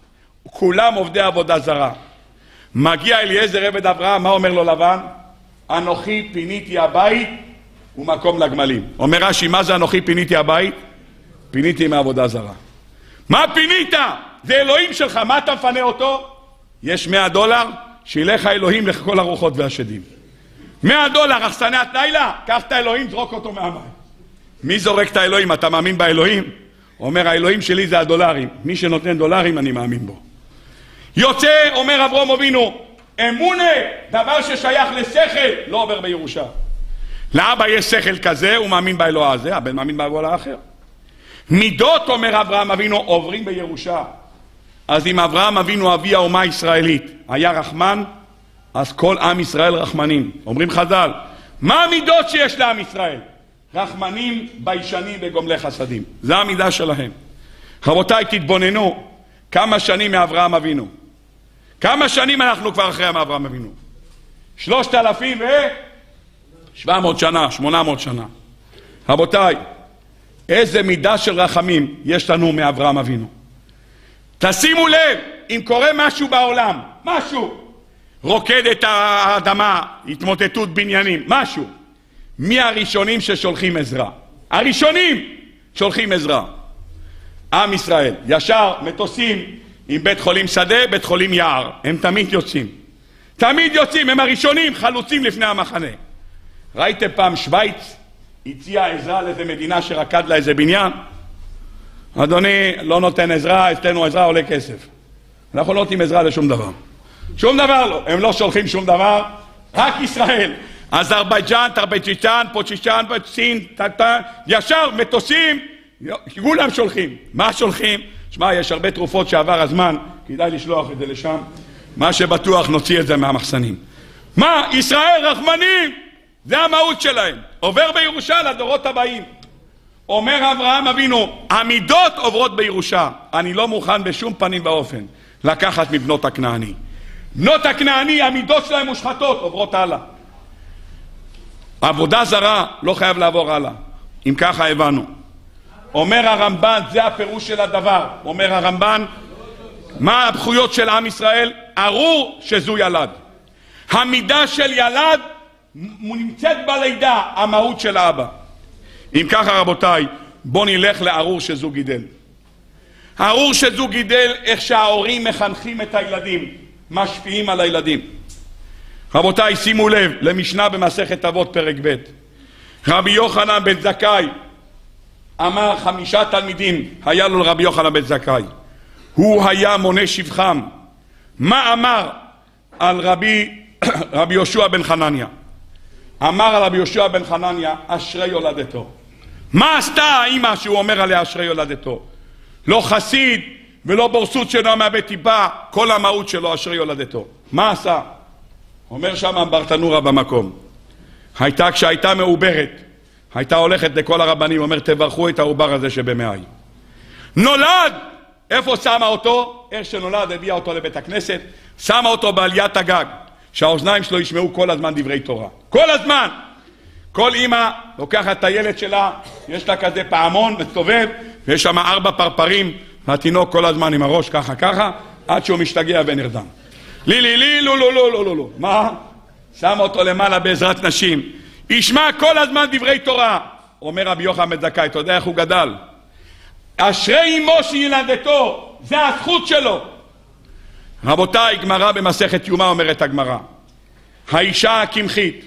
כולם עובדי עבודה זרה. מגיע אליעזר עבד אברהם, מה אומר לו לבן? אנוכי פיניתי הבית ומקום לגמלים. אומר רש"י, מה זה אנוכי פיניתי הבית? פיניתי מעבודה זרה. מה פינית? זה אלוהים שלך, מה אתה מפנה אותו? יש מאה דולר, שילך האלוהים לכל הרוחות והשדים. מאה דולר, אכסניית לילה, קח את האלוהים, זרוק אותו מהמים. מי זורק את האלוהים? אתה מאמין באלוהים? אומר, האלוהים שלי זה הדולרים. מי שנותן דולרים, אני מאמין בו. יוצא, אומר אברהם אבינו, אמונה, דבר ששייך לשכל, לא עובר בירושה. לאבא יש שכל כזה, הוא מאמין באלוה הזה, הבן מאמין באלוה האחר. מידות, אומר אברהם אבינו, עוברים בירושה. אז אם אברהם אבינו אבי האומה הישראלית היה רחמן, אז כל עם ישראל רחמנים. אומרים חז"ל, מה המידות שיש לעם ישראל? רחמנים, ביישנים וגומלי חסדים. זה המידה שלהם. רבותיי, תתבוננו כמה שנים מאברהם אבינו. כמה שנים אנחנו כבר אחרי מאברהם אבינו? שלושת אלפים ושבע מאות שנה, שמונה מאות שנה. רבותיי, איזה מידה של רחמים יש לנו מאברהם אבינו. תשימו לב, אם קורה משהו בעולם, משהו, רוקד את האדמה, התמוטטות בניינים, משהו. מי הראשונים ששולחים עזרה? הראשונים שולחים עזרה. עם ישראל, ישר מטוסים עם בית חולים שדה, בית חולים יער. הם תמיד יוצאים. תמיד יוצאים, הם הראשונים, חלוצים לפני המחנה. ראיתם פעם שוויץ הציעה עזרה לאיזה מדינה שרקד לה איזה בניין? אדוני, לא נותן עזרה, אצלנו עזרה עולה כסף. אנחנו לא נותנים עזרה לשום דבר. שום דבר לא. הם לא שולחים שום דבר, רק ישראל. אזרבייג'אן, טרבייג'יסטן, פוצ'יסטן, סין, טטה, ישר מטוסים, כולם שולחים. מה שולחים? שמע, יש הרבה תרופות שעבר הזמן, כדאי לשלוח את זה לשם. מה שבטוח נוציא את זה מהמחסנים. מה? ישראל רחמנים! זה המהות שלהם. עובר בירושה לדורות הבאים. אומר אברהם אבינו, המידות עוברות בירושה. אני לא מוכן בשום פנים באופן לקחת מבנות הכנעני. בנות הכנעני, המידות שלהם מושחתות, עוברות הלאה. עבודה זרה לא חייב לעבור הלאה. אם ככה הבנו. אומר הרמב"ן, זה הפירוש של הדבר. אומר הרמב"ן, מה הבחויות של עם ישראל? ארור שזו ילד. המידה של ילד נמצאת בלידה, המהות של האבא. אם ככה רבותיי, בוא נלך לארור שזו גידל. ארור שזו גידל, איך שההורים מחנכים את הילדים, משפיעים על הילדים. רבותיי, שימו לב למשנה במסכת אבות פרק ב'. רבי יוחנן בן זכאי אמר, חמישה תלמידים היה לו לרבי יוחנן בן זכאי. הוא היה מונה שבחם. מה אמר על רבי, רבי יהושע בן חנניה? אמר על רבי יהושע בן חנניה, אשרי יולדתו. מה עשתה האמא שהוא אומר עליה אשרי יולדתו? לא חסיד ולא בורסות שלו מהבית טיפה, כל המהות שלו אשרי יולדתו. מה עשה? אומר שם ברטנורה במקום. הייתה, כשהייתה מעוברת, הייתה הולכת לכל הרבנים, אומר, תברכו את העובר הזה שבמאי. נולד! איפה שמה אותו? איך שנולד, הביאה אותו לבית הכנסת, שמה אותו בעליית הגג, שהאוזניים שלו ישמעו כל הזמן דברי תורה. כל הזמן! כל אמא לוקחת את הילד שלה, יש לה כזה פעמון, מסתובב, ויש שם ארבע פרפרים, והתינוק כל הזמן עם הראש ככה ככה, עד שהוא משתגע ונרדם. לי לי לי, לא לא לא לא לא לא. מה? שם אותו למעלה בעזרת נשים. ישמע כל הזמן דברי תורה. אומר רבי יוחנן בן זכאי, אתה יודע איך הוא גדל? אשרי אמו שילדתו, זה הזכות שלו. רבותיי, גמרא במסכת יומא אומרת הגמרא, האישה הקמחית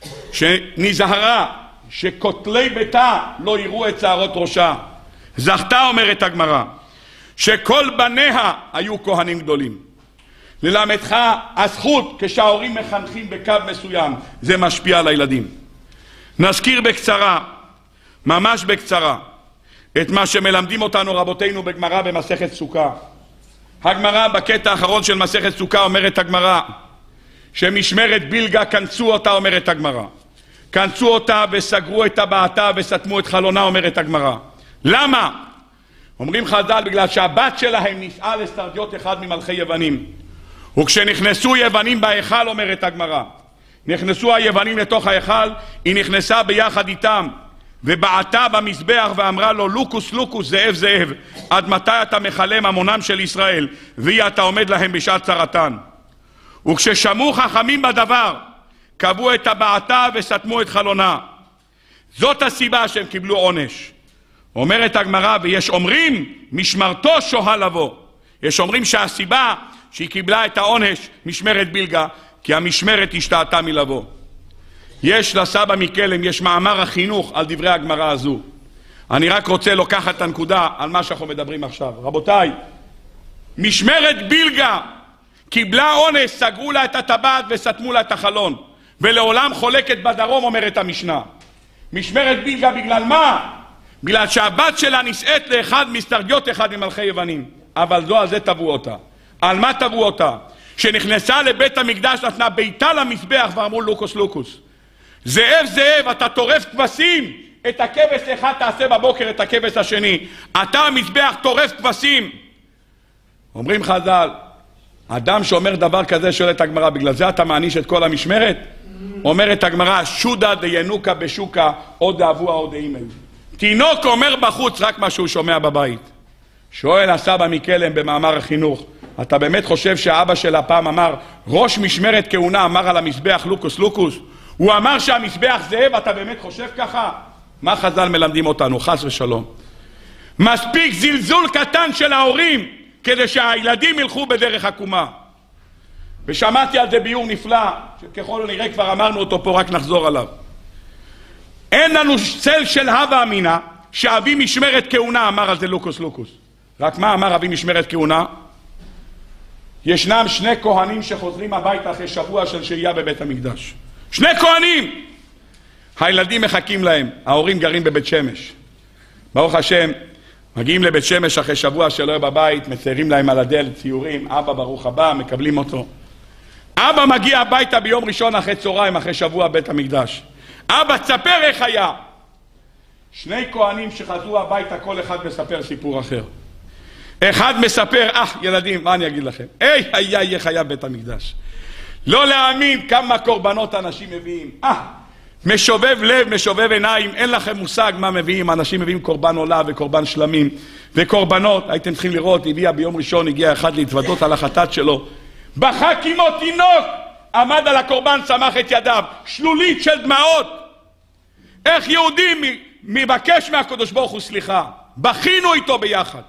שנזהרה שכותלי ביתה לא יראו את שערות ראשה, זכתה, אומרת הגמרא, שכל בניה היו כהנים גדולים. ללמדך הזכות, כשההורים מחנכים בקו מסוים, זה משפיע על הילדים. נזכיר בקצרה, ממש בקצרה, את מה שמלמדים אותנו רבותינו בגמרא במסכת סוכה. הגמרא בקטע האחרון של מסכת סוכה אומרת הגמרא, שמשמרת בילגה כנסו אותה, אומרת הגמרא. כנסו אותה וסגרו את הבעתה וסתמו את חלונה, אומרת הגמרא. למה? אומרים חז"ל, בגלל שהבת שלהם נישאה לסרדיוט אחד ממלכי יוונים. וכשנכנסו יוונים בהיכל, אומרת הגמרא, נכנסו היוונים לתוך ההיכל, היא נכנסה ביחד איתם, ובעטה במזבח ואמרה לו, לוקוס לוקוס, זאב זאב, עד מתי אתה מחלם המונם של ישראל, והיא אתה עומד להם בשעת צרתן. וכששמעו חכמים בדבר, קבעו את הבעתה וסתמו את חלונה. זאת הסיבה שהם קיבלו עונש. אומרת הגמרא, ויש אומרים, משמרתו שוהה לבוא. יש אומרים שהסיבה שהיא קיבלה את העונש, משמרת בילגה, כי המשמרת השתעתה מלבוא. יש לסבא מקלם, יש מאמר החינוך על דברי הגמרא הזו. אני רק רוצה לקחת את הנקודה על מה שאנחנו מדברים עכשיו. רבותיי, משמרת בילגה קיבלה אונס, סגרו לה את הטבעת וסתמו לה את החלון, ולעולם חולקת בדרום, אומרת המשנה. משמרת בילגה בגלל מה? בגלל שהבת שלה נישאת לאחד מסתרגיות אחד ממלכי יוונים. אבל זו על זה תבעו אותה. על מה תבעו אותה? שנכנסה לבית המקדש, נתנה ביתה למזבח ואמרו לוקוס לוקוס. זאב זאב, אתה טורף כבשים, את הכבש אחד תעשה בבוקר, את הכבש השני. אתה המזבח טורף כבשים. אומרים חז"ל, אדם שאומר דבר כזה, שואל את הגמרא, בגלל זה אתה מעניש את כל המשמרת? אומרת הגמרא, שודה דיינוקה בשוקה, או דאבוה או דאימל. תינוק אומר בחוץ רק מה שהוא שומע בבית. שואל הסבא מקלם במאמר החינוך, אתה באמת חושב שהאבא של הפעם אמר, ראש משמרת כהונה אמר על המזבח לוקוס לוקוס? הוא אמר שהמזבח זאב, אתה באמת חושב ככה? מה חז"ל מלמדים אותנו? חס ושלום. מספיק זלזול קטן של ההורים כדי שהילדים ילכו בדרך עקומה. ושמעתי על זה ביור נפלא, שככל הנראה כבר אמרנו אותו פה, רק נחזור עליו. אין לנו צל של הווה אמינה שאבי משמרת כהונה אמר על זה לוקוס לוקוס. רק מה אמר אבי משמרת כהונה? ישנם שני כהנים שחוזרים הביתה אחרי שבוע של שהייה בבית המקדש. שני כהנים! הילדים מחכים להם, ההורים גרים בבית שמש. ברוך השם, מגיעים לבית שמש אחרי שבוע שלא יהיה בבית, מציירים להם על הדלת ציורים, אבא ברוך הבא, מקבלים אותו. אבא מגיע הביתה ביום ראשון אחרי צהריים, אחרי שבוע בית המקדש. אבא, תספר איך היה. שני כהנים שחזרו הביתה, כל אחד מספר סיפור אחר. אחד מספר, אה, ילדים, מה אני אגיד לכם? היי, היי, איך היה בית המקדש. לא להאמין כמה קורבנות אנשים מביאים. אה, משובב לב, משובב עיניים, אין לכם מושג מה מביאים. אנשים מביאים קורבן עולה וקורבן שלמים וקורבנות. הייתם צריכים לראות, הביאה ביום ראשון, הגיע אחד להתוודות על החטאת שלו. בכה כמו תינוק, עמד על הקורבן, שמח את ידיו, שלולית של דמעות. איך יהודי מבקש מהקדוש ברוך הוא סליחה? בכינו איתו ביחד.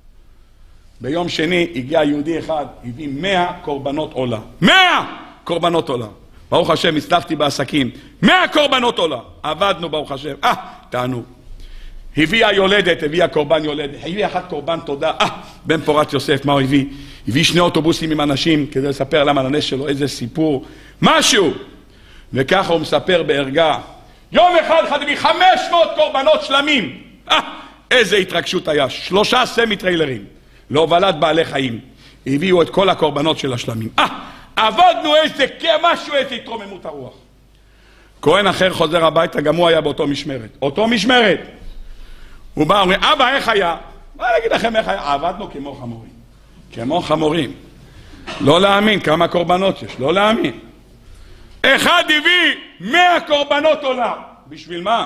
ביום שני הגיע יהודי אחד, הביא מאה קורבנות עולה. מאה קורבנות עולה. ברוך השם, הצלחתי בעסקים. מאה קורבנות עולה. עבדנו, ברוך השם. אה, תענו. הביאה יולדת, הביאה קורבן יולדת. הביא אחת קורבן תודה. אה, בן פורת יוסף, מה הוא הביא? הביא שני אוטובוסים עם אנשים כדי לספר למה לנס שלו, איזה סיפור. משהו. וככה הוא מספר בערגה. יום אחד אחד הביא חמש מאות קורבנות שלמים. אה, איזה התרגשות היה. שלושה סמי טריילרים. להובלת בעלי חיים. הביאו את כל הקורבנות של השלמים. אה, עבדנו איזה משהו, איזה התרוממות הרוח. כהן אחר חוזר הביתה, גם הוא היה באותו משמרת. אותו משמרת. הוא בא, אומר, אבא, איך היה? מה להגיד לכם איך היה? עבדנו כמו חמורים. כמו חמורים. לא להאמין כמה קורבנות יש, לא להאמין. אחד הביא מאה קורבנות עולה. בשביל מה?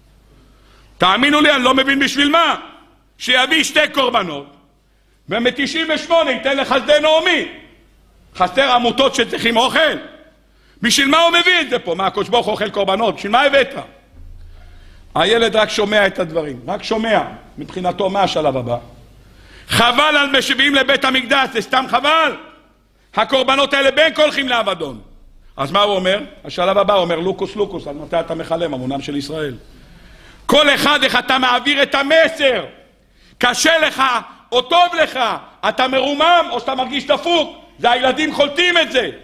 תאמינו לי, אני לא מבין בשביל מה. שיביא שתי קורבנות. וב-תשעים ושמונה ייתן לחסדי נעמי. חסר עמותות שצריכים אוכל. בשביל מה הוא מביא את זה פה? מה, הקדוש ברוך הוא אוכל קורבנות? בשביל מה הבאת? הילד רק שומע את הדברים. רק שומע. מבחינתו, מה השלב הבא? חבל על משווים לבית המקדש, זה סתם חבל. הקורבנות האלה בין כל הולכים לאבדון. אז מה הוא אומר? השלב הבא אומר, לוקוס לוקוס, על מתי אתה מחלם, אמונם של ישראל. כל אחד איך אתה מעביר את המסר. קשה לך, או טוב לך, אתה מרומם או שאתה מרגיש דפוק, זה הילדים חולטים את זה.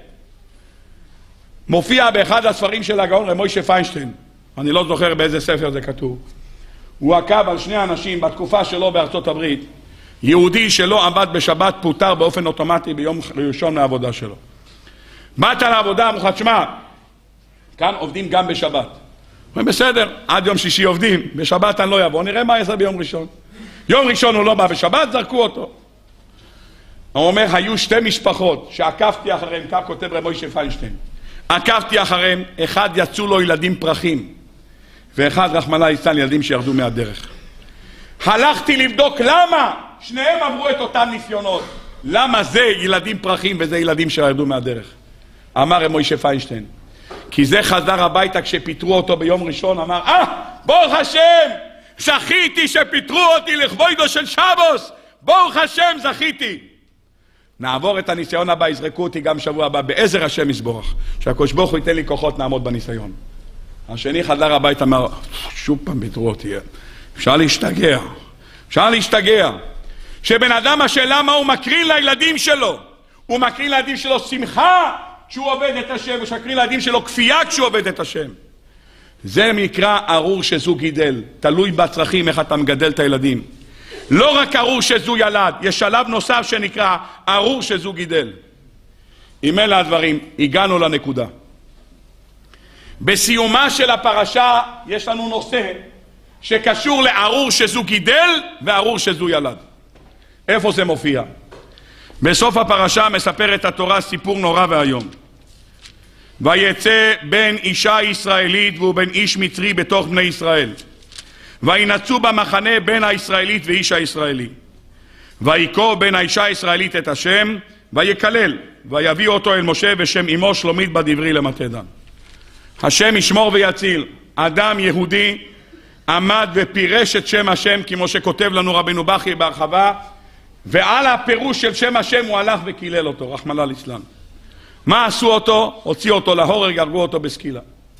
מופיע באחד הספרים של הגאון רב מוישה פיינשטיין, אני לא זוכר באיזה ספר זה כתוב, הוא עקב על שני אנשים בתקופה שלו בארצות הברית, יהודי שלא עבד בשבת פוטר באופן אוטומטי ביום ראשון מהעבודה שלו. באת לעבודה, אמרו, שמע, כאן עובדים גם בשבת. אומרים, בסדר, עד יום שישי עובדים, בשבת אני לא יבוא, נראה מה יעשה ביום ראשון. יום ראשון הוא לא בא בשבת, זרקו אותו. הוא אומר, היו שתי משפחות שעקבתי אחריהם, כך כותב רב מוישה פיינשטיין. עקבתי אחריהם, אחד יצאו לו ילדים פרחים, ואחד רחמנא ליצלן ילדים שירדו מהדרך. הלכתי לבדוק למה שניהם עברו את אותם ניסיונות. למה זה ילדים פרחים וזה ילדים שירדו מהדרך? אמר רב מוישה פיינשטיין, כי זה חזר הביתה כשפיטרו אותו ביום ראשון, אמר, אה, ברוך השם, זכיתי שפיטרו אותי לכבודו של שבוס, ברוך השם זכיתי. נעבור את הניסיון הבא, יזרקו אותי גם שבוע הבא, בעזר השם יסבורך, שהקדוש ברוך הוא ייתן לי כוחות נעמוד בניסיון. השני חזר הביתה, אמר, שוב פעם ביטרו אותי, אפשר להשתגע, אפשר להשתגע. שבן אדם השאלה מה הוא מקרין לילדים שלו, הוא מקרין לילדים שלו שמחה כשהוא עובד את השם, הוא מקרין לילדים שלו כפייה כשהוא עובד את השם. זה נקרא ארור שזו גידל, תלוי בצרכים איך אתה מגדל את הילדים. לא רק ארור שזו ילד, יש שלב נוסף שנקרא ארור שזו גידל. עם אלה הדברים, הגענו לנקודה. בסיומה של הפרשה יש לנו נושא שקשור לארור שזו גידל וארור שזו ילד. איפה זה מופיע? בסוף הפרשה מספרת התורה סיפור נורא והיום. ויצא בן אישה ישראלית והוא בן איש מצרי בתוך בני ישראל. וינצו במחנה בין הישראלית ואיש הישראלי. ויקרא בין האישה הישראלית את השם ויקלל. ויביא אותו אל משה בשם אמו שלומית בדברי למטה דן. השם ישמור ויציל. אדם יהודי עמד ופירש את שם השם כמו שכותב לנו רבנו בכי בהרחבה, ועל הפירוש של שם השם הוא הלך וקילל אותו, רחמנא ליצלן. מה עשו אותו? הוציאו אותו להורג, הרגו אותו בסקילה.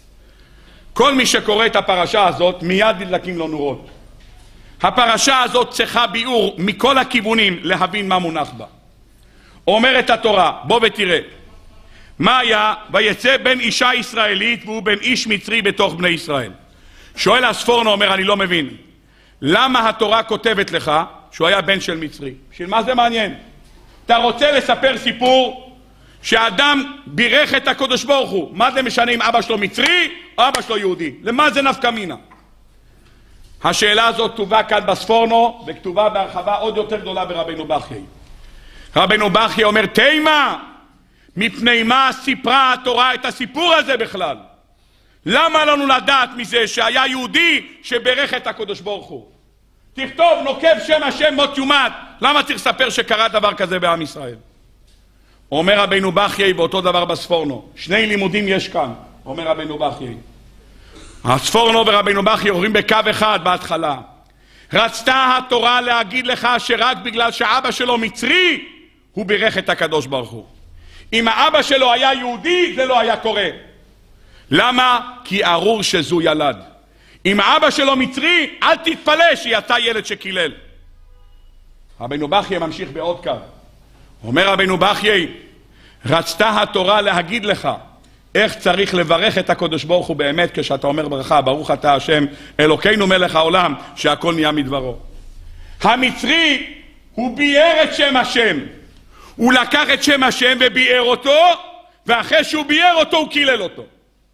כל מי שקורא את הפרשה הזאת מיד נדלקים לו נורות. הפרשה הזאת צריכה ביאור מכל הכיוונים להבין מה מונח בה. אומרת התורה, בוא ותראה מה היה? ויצא בן אישה ישראלית והוא בן איש מצרי בתוך בני ישראל. שואל הספורנו, אומר, אני לא מבין למה התורה כותבת לך שהוא היה בן של מצרי. בשביל מה זה מעניין? אתה רוצה לספר סיפור שאדם בירך את הקדוש ברוך הוא, מה זה משנה אם אבא שלו מצרי או אבא שלו יהודי? למה זה נפקא מינה? השאלה הזאת כתובה כאן בספורנו וכתובה בהרחבה עוד יותר גדולה ברבנו בכי. רבנו בכי אומר, תימה, מפני מה סיפרה התורה את הסיפור הזה בכלל? למה לנו לדעת מזה שהיה יהודי שברך את הקדוש ברוך הוא? תכתוב נוקב שם השם מות יומת, למה צריך לספר שקרה דבר כזה בעם ישראל? אומר רבנו בכי, ואותו דבר בספורנו, שני לימודים יש כאן. אומר רבנו בכי, הספורנו ורבנו בכי עוברים בקו אחד בהתחלה. רצתה התורה להגיד לך שרק בגלל שאבא שלו מצרי הוא בירך את הקדוש ברוך הוא. אם האבא שלו היה יהודי זה לא היה קורה. למה? כי ארור שזו ילד. אם האבא שלו מצרי, אל תתפלא שיצא ילד שקילל. רבנו בכי ממשיך בעוד קו. אומר רבנו בכי, רצתה התורה להגיד לך איך צריך לברך את הקדוש ברוך הוא באמת כשאתה אומר ברכה, ברוך אתה השם אלוקינו מלך העולם שהכל נהיה מדברו. המצרי הוא ביאר את שם השם. הוא לקח את שם השם וביאר אותו, ואחרי שהוא ביאר אותו הוא קילל אותו.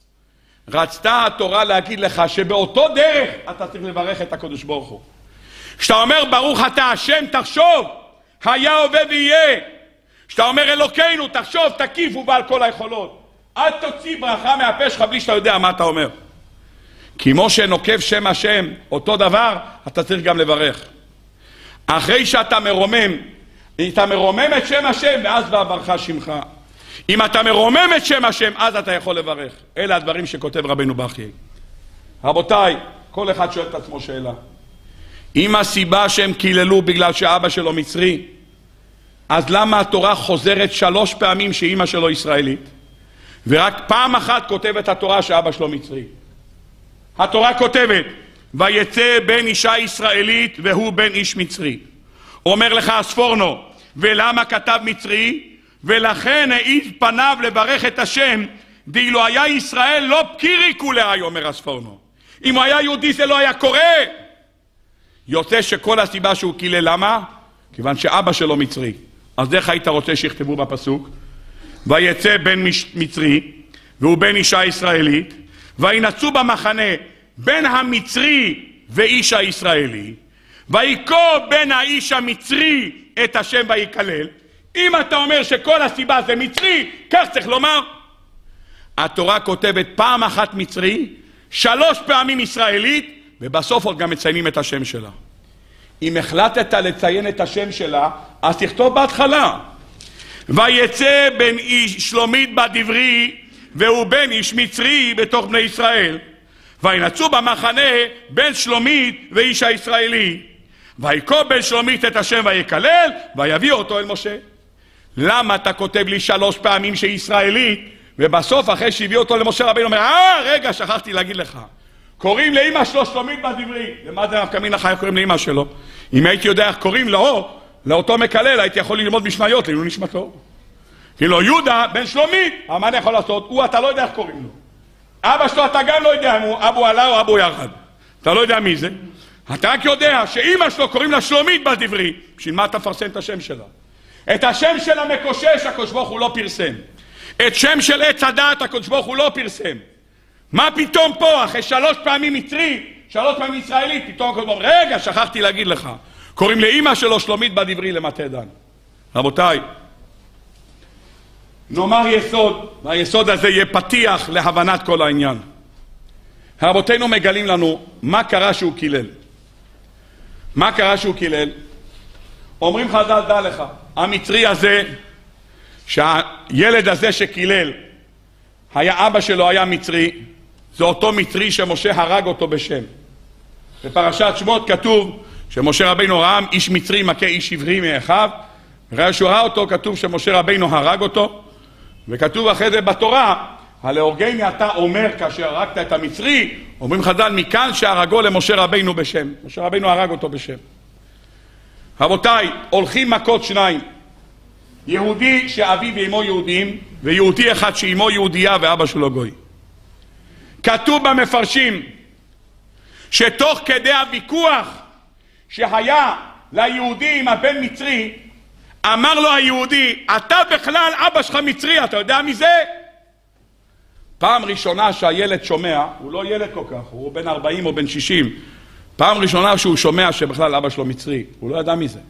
רצתה התורה להגיד לך שבאותו דרך אתה צריך לברך את הקדוש ברוך הוא. כשאתה אומר ברוך אתה השם, תחשוב היה הווה ויהיה. כשאתה אומר אלוקינו, תחשוב תקיף הוא בעל כל היכולות. אל תוציא ברכה מהפה שלך בלי שאתה יודע מה אתה אומר. כמו שנוקב שם השם אותו דבר, אתה צריך גם לברך. אחרי שאתה מרומם, אתה מרומם את שם השם ואז בעברך שמך. אם אתה מרומם את שם השם, אז אתה יכול לברך. אלה הדברים שכותב רבנו בכי. רבותיי, כל אחד שואל את עצמו שאלה. אם הסיבה שהם קיללו בגלל שאבא שלו מצרי, אז למה התורה חוזרת שלוש פעמים שאמא שלו ישראלית, ורק פעם אחת כותבת התורה שאבא שלו מצרי? התורה כותבת, ויצא בן אישה ישראלית והוא בן איש מצרי. אומר לך הספורנו, ולמה כתב מצרי? ולכן העיד פניו לברך את השם, דאילו היה ישראל לא פקירי כולי, אומר הספורנו. אם הוא היה יהודי זה לא היה קורה. יוצא שכל הסיבה שהוא קילל, למה? כיוון שאבא שלו מצרי. אז איך היית רוצה שיכתבו בפסוק? ויצא בן מצרי והוא בן אישה ישראלית, וינצו במחנה בין המצרי ואיש הישראלי, ויקרא בין האיש המצרי את השם ויקלל. אם אתה אומר שכל הסיבה זה מצרי, כך צריך לומר. התורה כותבת פעם אחת מצרי, שלוש פעמים ישראלית, ובסוף עוד גם מציינים את השם שלה. אם החלטת לציין את השם שלה, אז תכתוב בהתחלה. ויצא בן איש שלומית בדברי, והוא בן איש מצרי בתוך בני ישראל. וינצו במחנה בין שלומית ואיש הישראלי. ויקרא בן שלומית את השם ויקלל, ויביא אותו אל משה. למה אתה כותב לי שלוש פעמים שישראלית, ובסוף, אחרי שהביאו אותו למשה רבינו, אומר, אה, רגע, שכחתי להגיד לך. קוראים לאמא שלו שלומית בת דברי. למה זה נפקא מינה חיה קוראים לאמא שלו? אם הייתי יודע איך קוראים לו, לאותו מקלל, הייתי יכול ללמוד משניות, לעילוי נשמתו. כאילו, יהודה, בן שלומית, מה אני יכול לעשות? הוא, אתה לא יודע איך קוראים לו. אבא שלו, אתה גם לא יודע אם הוא אבו עלה או אבו ירד. אתה לא יודע מי זה. אתה רק יודע שאמא שלו קוראים לה שלומית בת דברי. בשביל מה אתה פרסם את השם שלה? את השם של המקושש, הקדוש ברוך הוא לא פרסם. את שם של עץ הדעת, הקדוש ברוך הוא לא פרסם. מה פתאום פה, אחרי שלוש פעמים מצרי, שלוש פעמים ישראלית, פתאום הקדוש ברוך הוא, רגע, שכחתי להגיד לך. קוראים לאמא שלו שלומית בת דברי למטה דן. רבותיי, נאמר יסוד, והיסוד הזה יהיה פתיח להבנת כל העניין. רבותינו מגלים לנו מה קרה שהוא קילל. מה קרה שהוא קילל? אומרים חז"ל, דע לך, המצרי הזה, שהילד הזה שקילל, היה אבא שלו היה מצרי, זה אותו מצרי שמשה הרג אותו בשם. בפרשת שמות כתוב שמשה רבינו ראה איש מצרי מכה איש עברי מאחיו, וראש שהוא ראה אותו כתוב שמשה רבינו הרג אותו, וכתוב אחרי זה בתורה, הלהורגני אתה אומר כאשר הרגת את המצרי, אומרים חז"ל מכאן שהרגו למשה רבינו בשם. משה רבינו הרג אותו בשם. רבותיי, הולכים מכות שניים. יהודי שאביו ואמו יהודים, ויהודי אחד שאמו יהודייה ואבא שלו גוי. כתוב במפרשים שתוך כדי הוויכוח שהיה ליהודי עם הבן מצרי, אמר לו היהודי, אתה בכלל אבא שלך מצרי, אתה יודע מזה? פעם ראשונה שהילד שומע, הוא לא ילד כל כך, הוא בן ארבעים או בן שישים, פעם ראשונה שהוא שומע שבכלל אבא שלו מצרי, הוא לא ידע מזה.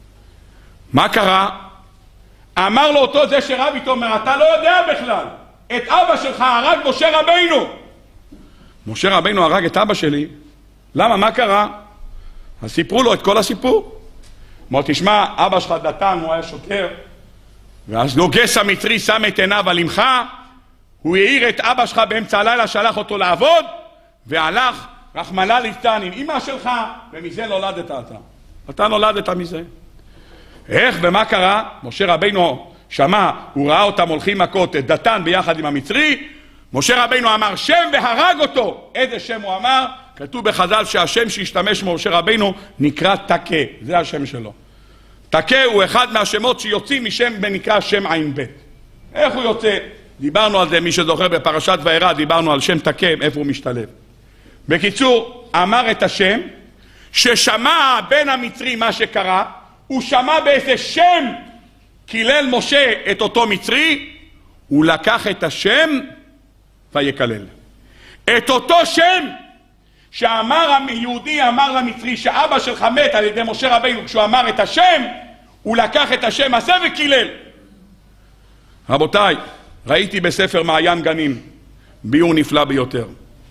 מה קרה? אמר לו אותו זה שרב איתו, אומר, אתה לא יודע בכלל, את אבא שלך הרג משה רבינו. משה רבינו הרג את אבא שלי, למה? מה קרה? אז סיפרו לו את כל הסיפור. אמר, תשמע, אבא שלך דתן, הוא היה שוטר, ואז נוגס המצרי שם את עיניו על אמך, הוא העיר את אבא שלך באמצע הלילה, שלח אותו לעבוד, והלך, רחמנא ליצלן עם אמא שלך, ומזה נולדת אתה. אתה נולדת מזה. איך ומה קרה? משה רבינו שמע, הוא ראה אותם הולכים מכות, את דתן ביחד עם המצרי, משה רבינו אמר שם והרג אותו. איזה שם הוא אמר? כתוב בחז"ל שהשם שהשתמש משה רבינו נקרא תקה, זה השם שלו. תקה הוא אחד מהשמות שיוצאים משם ונקרא שם עין בית. איך הוא יוצא? דיברנו על זה, מי שזוכר בפרשת וארא, דיברנו על שם תקה, איפה הוא משתלב. בקיצור, אמר את השם, ששמע בן המצרי מה שקרה, הוא שמע באיזה שם קילל משה את אותו מצרי, הוא לקח את השם ויקלל. את אותו שם שאמר היהודי אמר למצרי שאבא שלך מת על ידי משה רבינו, כשהוא אמר את השם, הוא לקח את השם הזה וקילל. רבותיי, ראיתי בספר מעיין גנים ביור נפלא ביותר.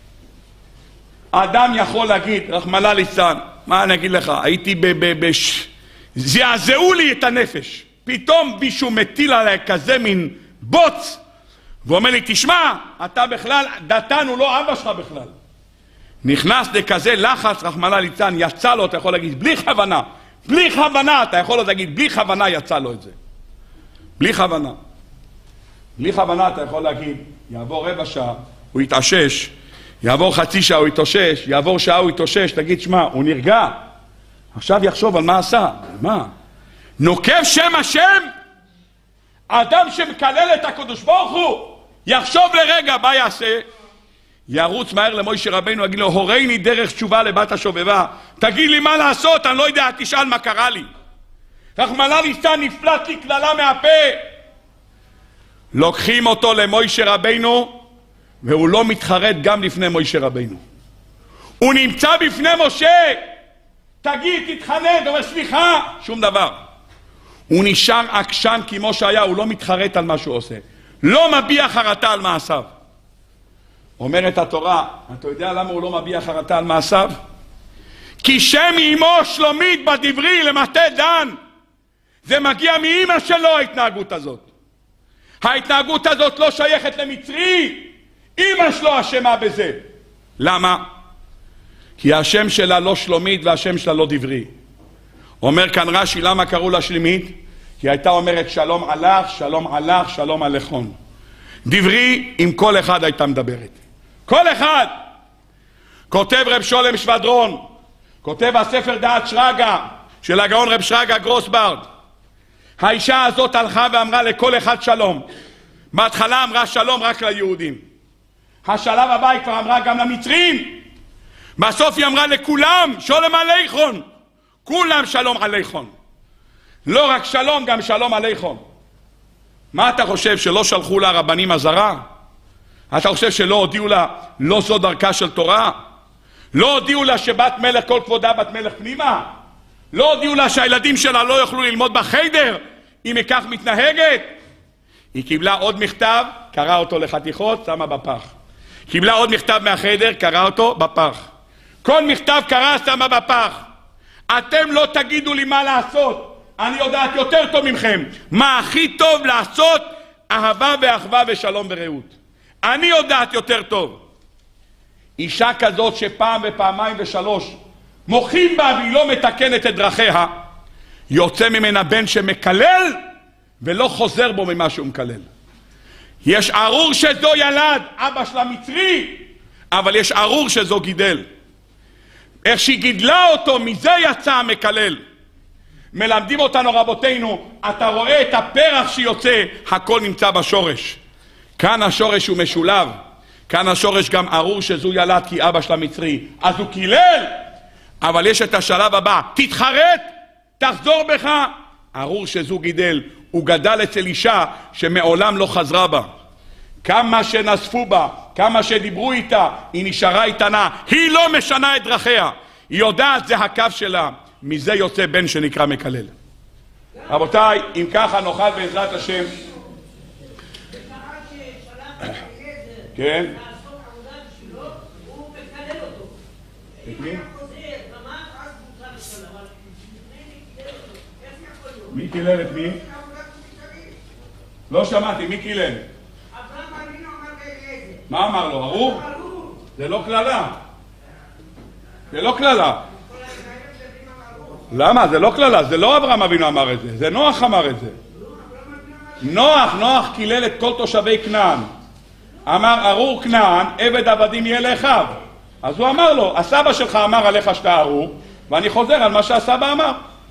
אדם יכול להגיד, רחמנא ליצלן, מה אני אגיד לך, הייתי בש... זעזעו לי את הנפש. פתאום מישהו מטיל עליי כזה מין בוץ, ואומר לי, תשמע, אתה בכלל, דתן הוא לא אבא שלך בכלל. נכנס לכזה לחץ, רחמנא ליצלן, יצא לו, אתה יכול להגיד, בלי כוונה, בלי כוונה, אתה יכול להגיד, בלי כוונה יצא לו את זה. בלי כוונה. בלי כוונה אתה יכול להגיד, יעבור רבע שעה, הוא יתעשש, יעבור חצי שעה, הוא יתאושש, יעבור שעה, הוא יתאושש, תגיד, שמה, הוא נרגע. עכשיו יחשוב על מה עשה. מה? נוקב שם השם? אדם שמקלל את הקדוש ברוך הוא, יחשוב לרגע, מה יעשה? ירוץ מהר למוישה רבינו, יגיד לו, הורייני דרך תשובה לבת השובבה, תגיד לי מה לעשות, אני לא יודע, תשאל מה קרה לי. רחמנא ליצלן, נפלט לי קללה מהפה. לוקחים אותו למוישה רבינו, והוא לא מתחרט גם לפני מוישה רבינו. הוא נמצא בפני משה, תגיד, תתחנן, אומר סליחה, שום דבר. הוא נשאר עקשן כמו שהיה, הוא לא מתחרט על מה שהוא עושה. לא מביע חרטה על מעשיו. אומרת התורה, אתה יודע למה הוא לא מביע חרטה על מעשיו? כי שם אמו שלומית בת דברי למטה דן. זה מגיע מאמא שלו ההתנהגות הזאת. ההתנהגות הזאת לא שייכת למצרי, אמא שלו אשמה בזה. למה? כי השם שלה לא שלומית והשם שלה לא דברי. אומר כאן רש"י, למה קראו לה שלומית? כי הייתה אומרת שלום עלך, שלום עלך, שלום עליכון. דברי עם כל אחד הייתה מדברת. כל אחד. כותב רב שולם שבדרון, כותב הספר דעת שרגא של הגאון רב שרגא גרוסברד. האישה הזאת הלכה ואמרה לכל אחד שלום. בהתחלה אמרה שלום רק ליהודים. השלב הבא היא כבר אמרה גם למצרים. בסוף היא אמרה לכולם שלום עליכם. כולם שלום עליכם. לא רק שלום, גם שלום עליכם. מה אתה חושב, שלא שלחו לה רבנים הזרה? אתה חושב שלא הודיעו לה לא זו דרכה של תורה? לא הודיעו לה שבת מלך כל כבודה בת מלך פנימה? לא הודיעו לה שהילדים שלה לא יוכלו ללמוד בחדר אם היא כך מתנהגת? היא קיבלה עוד מכתב, קרא אותו לחתיכות, שמה בפח. קיבלה עוד מכתב מהחדר, קרא אותו בפח. כל מכתב קרא, שמה בפח. אתם לא תגידו לי מה לעשות. אני יודעת יותר טוב ממכם. מה הכי טוב לעשות? אהבה ואחווה ושלום ורעות. אני יודעת יותר טוב. אישה כזאת שפעם ופעמיים ושלוש מוחים בה והיא לא מתקנת את דרכיה, יוצא ממנה בן שמקלל ולא חוזר בו ממה שהוא מקלל. יש ארור שזו ילד, אבא שלה מצרי, אבל יש ארור שזו גידל. איך שהיא גידלה אותו, מזה יצא המקלל. מלמדים אותנו רבותינו, אתה רואה את הפרח שיוצא, הכל נמצא בשורש. כאן השורש הוא משולב, כאן השורש גם ארור שזו ילד כי אבא שלה מצרי, אז הוא קילל. אבל יש את השלב הבא, תתחרט, תחזור בך. ארור שזו גידל, הוא גדל אצל אישה שמעולם לא חזרה בה. כמה שנספו בה, כמה שדיברו איתה, היא נשארה איתנה. היא לא משנה את דרכיה, היא יודעת, זה הקו שלה. מזה יוצא בן שנקרא מקלל. רבותיי, אם ככה נוכל בעזרת השם, כן? מי קילל את מי? לא שמעתי, מי קילל? מה אמר לו? ארור? זה לא כללה. זה לא כללה. למה? זה לא כללה, זה לא אברהם אבינו אמר את זה, זה נוח אמר את זה. נוח, נוח קילל את כל תושבי כנען. אמר ארור כנען, עבד עבדים יהיה לאחיו. אז הוא אמר לו, הסבא שלך אמר עליך שאתה ארור, ואני חוזר על מה שהסבא אמר.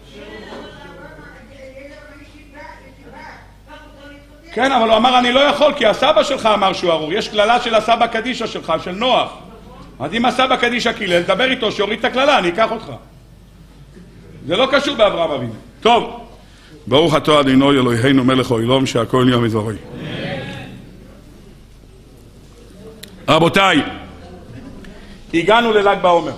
כן, אבל הוא אמר אני לא יכול, כי הסבא שלך אמר שהוא ארור. יש כללה של הסבא קדישה שלך, של נוח. אז אם הסבא קדישה קילל, דבר איתו שיוריד את הכללה, אני אקח אותך. זה לא קשור באברהם אבינו. טוב, ברוך אתה אדינו אלוהינו מלך העולם שהכל נהיה מדברו. רבותיי, הגענו לל"ג בעומר.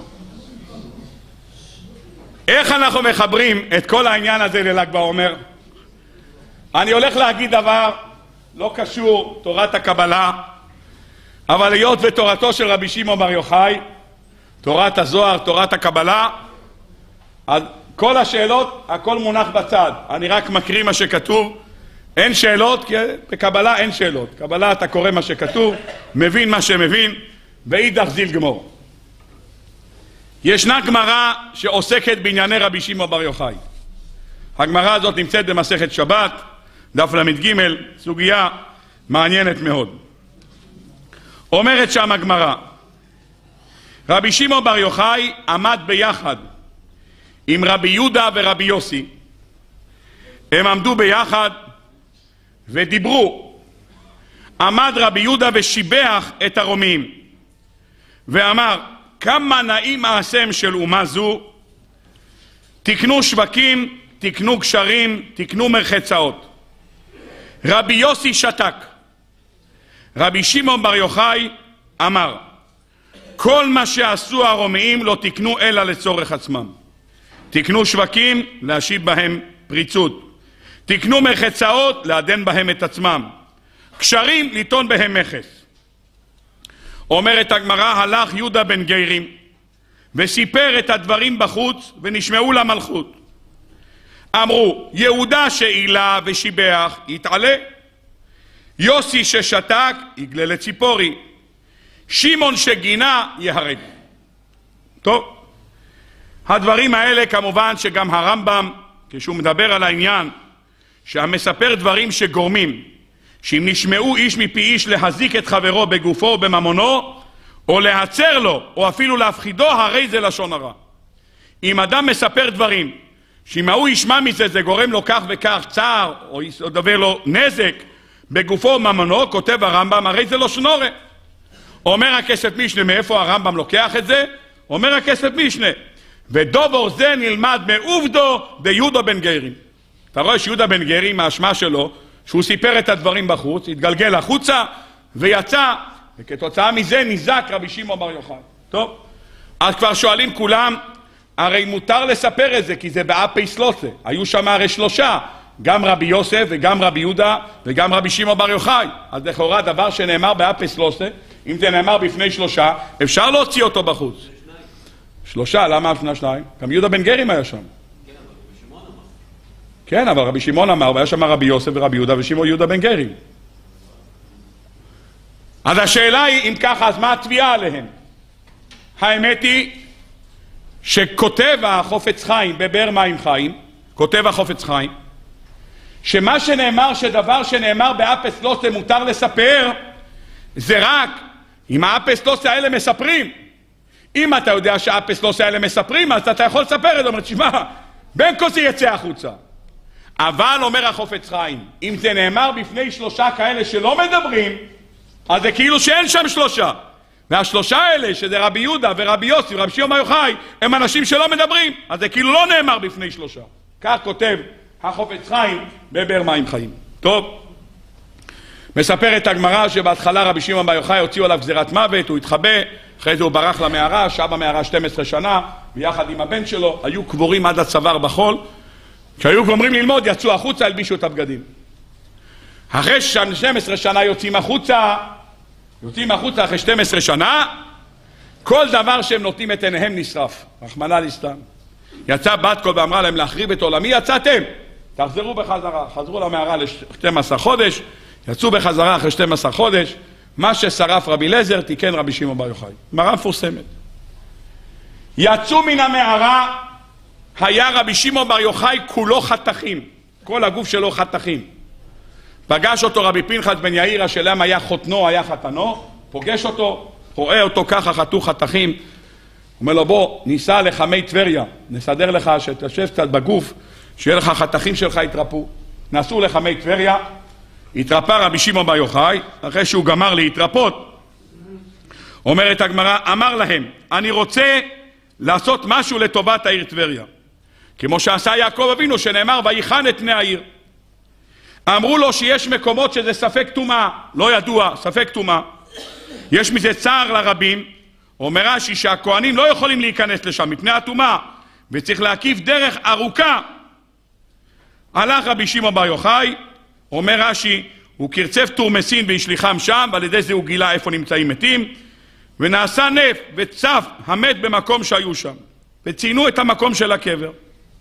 איך אנחנו מחברים את כל העניין הזה לל"ג בעומר? אני הולך להגיד דבר לא קשור, תורת הקבלה, אבל היות ותורתו של רבי שמעון בר יוחאי, תורת הזוהר, תורת הקבלה, אז כל השאלות, הכל מונח בצד. אני רק מקריא מה שכתוב. אין שאלות, כי בקבלה אין שאלות. קבלה אתה קורא מה שכתוב, מבין מה שמבין, ואידך זיל גמור. ישנה גמרא שעוסקת בענייני רבי שמעון בר יוחאי. הגמרא הזאת נמצאת במסכת שבת, דף למד ג', סוגיה מעניינת מאוד. אומרת שם הגמרא, רבי שמעון בר יוחאי עמד ביחד עם רבי יהודה ורבי יוסי. הם עמדו ביחד ודיברו. עמד רבי יהודה ושיבח את הרומיים ואמר, כמה נעים מעשיהם של אומה זו, תקנו שווקים, תקנו גשרים, תקנו מרחצאות. רבי יוסי שתק. רבי שמעון בר יוחאי אמר, כל מה שעשו הרומיים לא תקנו אלא לצורך עצמם. תקנו שווקים, להשיב בהם פריצות. תקנו מרחצאות, לעדן בהם את עצמם. גשרים, לטעון בהם מכס. אומרת הגמרא, הלך יהודה בן גרים וסיפר את הדברים בחוץ ונשמעו למלכות. אמרו, יהודה שעילה ושיבח יתעלה, יוסי ששתק יגלה לציפורי, שמעון שגינה יהרג. טוב, הדברים האלה כמובן שגם הרמב"ם, כשהוא מדבר על העניין שהמספר דברים שגורמים שאם נשמעו איש מפי איש להזיק את חברו בגופו ובממונו, או להצר לו, או אפילו להפחידו, הרי זה לשון הרע. אם אדם מספר דברים, שאם ההוא ישמע מזה, זה גורם לו כך וכך צער, או ידבר לו נזק בגופו ובממונו, כותב הרמב"ם, הרי זה לשון הרע. אומר הכסף משנה, מאיפה הרמב"ם לוקח את זה? אומר הכסף משנה, ודובר זה נלמד מעובדו ביהודה בן גרים. אתה רואה שיהודה בן גרים, האשמה שלו, שהוא סיפר את הדברים בחוץ, התגלגל החוצה ויצא, וכתוצאה מזה נזק רבי שמעון בר יוחאי. טוב, אז כבר שואלים כולם, הרי מותר לספר את זה, כי זה באפי סלוסה. היו שם הרי שלושה, גם רבי יוסף וגם רבי יהודה וגם רבי שמעון בר יוחאי. אז לכאורה דבר שנאמר באפי סלוסה, אם זה נאמר בפני שלושה, אפשר להוציא אותו בחוץ. שלושה, למה לפני שניים? גם יהודה בן גרים היה שם. כן, אבל רבי שמעון אמר, והיה שם רבי יוסף ורבי יהודה ושמעון יהודה בן גרים. אז השאלה היא, אם ככה, אז מה התביעה עליהם? האמת היא שכותב החופץ חיים בבאר מים חיים, כותב החופץ חיים, שמה שנאמר, שדבר שנאמר באפס לוסה מותר לספר, זה רק אם האפס לוסה האלה מספרים. אם אתה יודע שהאפס לוסה האלה מספרים, אז אתה יכול לספר את זה. אומרת, שמה, בין כה זה יצא החוצה. אבל אומר החופץ חיים, אם זה נאמר בפני שלושה כאלה שלא מדברים, אז זה כאילו שאין שם שלושה. והשלושה האלה, שזה רבי יהודה ורבי יוסי ורבי שמעון בר יוחאי, הם אנשים שלא מדברים. אז זה כאילו לא נאמר בפני שלושה. כך כותב החופץ חיים בבאר מים חיים. טוב, מספרת הגמרא שבהתחלה רבי שמעון בר יוחאי הוציאו עליו גזירת מוות, הוא התחבא, אחרי זה הוא ברח למערה, שהה במערה שתים עשרה שנה, ביחד עם הבן שלו, היו קבורים עד הצוואר בחול. כשהיו גומרים ללמוד, יצאו החוצה, הלבישו את הבגדים. אחרי שתים עשרה שנה יוצאים החוצה, יוצאים החוצה אחרי שתים עשרה שנה, כל דבר שהם נותנים את עיניהם נשרף, רחמנא ליצלן. יצא בת קול ואמרה להם להחריב את עולמי, יצאתם, תחזרו בחזרה. חזרו למערה ל-שנים עשר חודש, יצאו בחזרה אחרי שנים עשר חודש, מה ששרף רבי אליעזר תיקן רבי שמעון בר יוחאי. גמרא מפורסמת. יצאו מן המערה, היה רבי שמעון בר יוחאי כולו חתכים, כל הגוף שלו חתכים. פגש אותו רבי פנחס בן יאיר, השאלה היה חותנו, היה חתנו, פוגש אותו, רואה אותו ככה חתוך חתכים, אומר לו, בוא, ניסע לחמי טבריה, נסדר לך שתשב קצת בגוף, שיהיה לך חתכים שלך יתרפו. נסעו לחמי טבריה, התרפא רבי שמעון בר יוחאי, אחרי שהוא גמר להתרפות, אומרת הגמרא, אמר להם, אני רוצה לעשות משהו לטובת העיר טבריה. כמו שעשה יעקב אבינו, שנאמר, ויחן את פני העיר. אמרו לו שיש מקומות שזה ספק טומאה, לא ידוע, ספק טומאה. יש מזה צער לרבים, אומר רש"י שהכהנים לא יכולים להיכנס לשם מפני הטומאה, וצריך להקיף דרך ארוכה. הלך רבי שמעון בר יוחאי, אומר רש"י, הוא קרצף תורמסין והשליחם שם, ועל ידי זה הוא גילה איפה נמצאים מתים, ונעשה נף וצף המת במקום שהיו שם, וציינו את המקום של הקבר.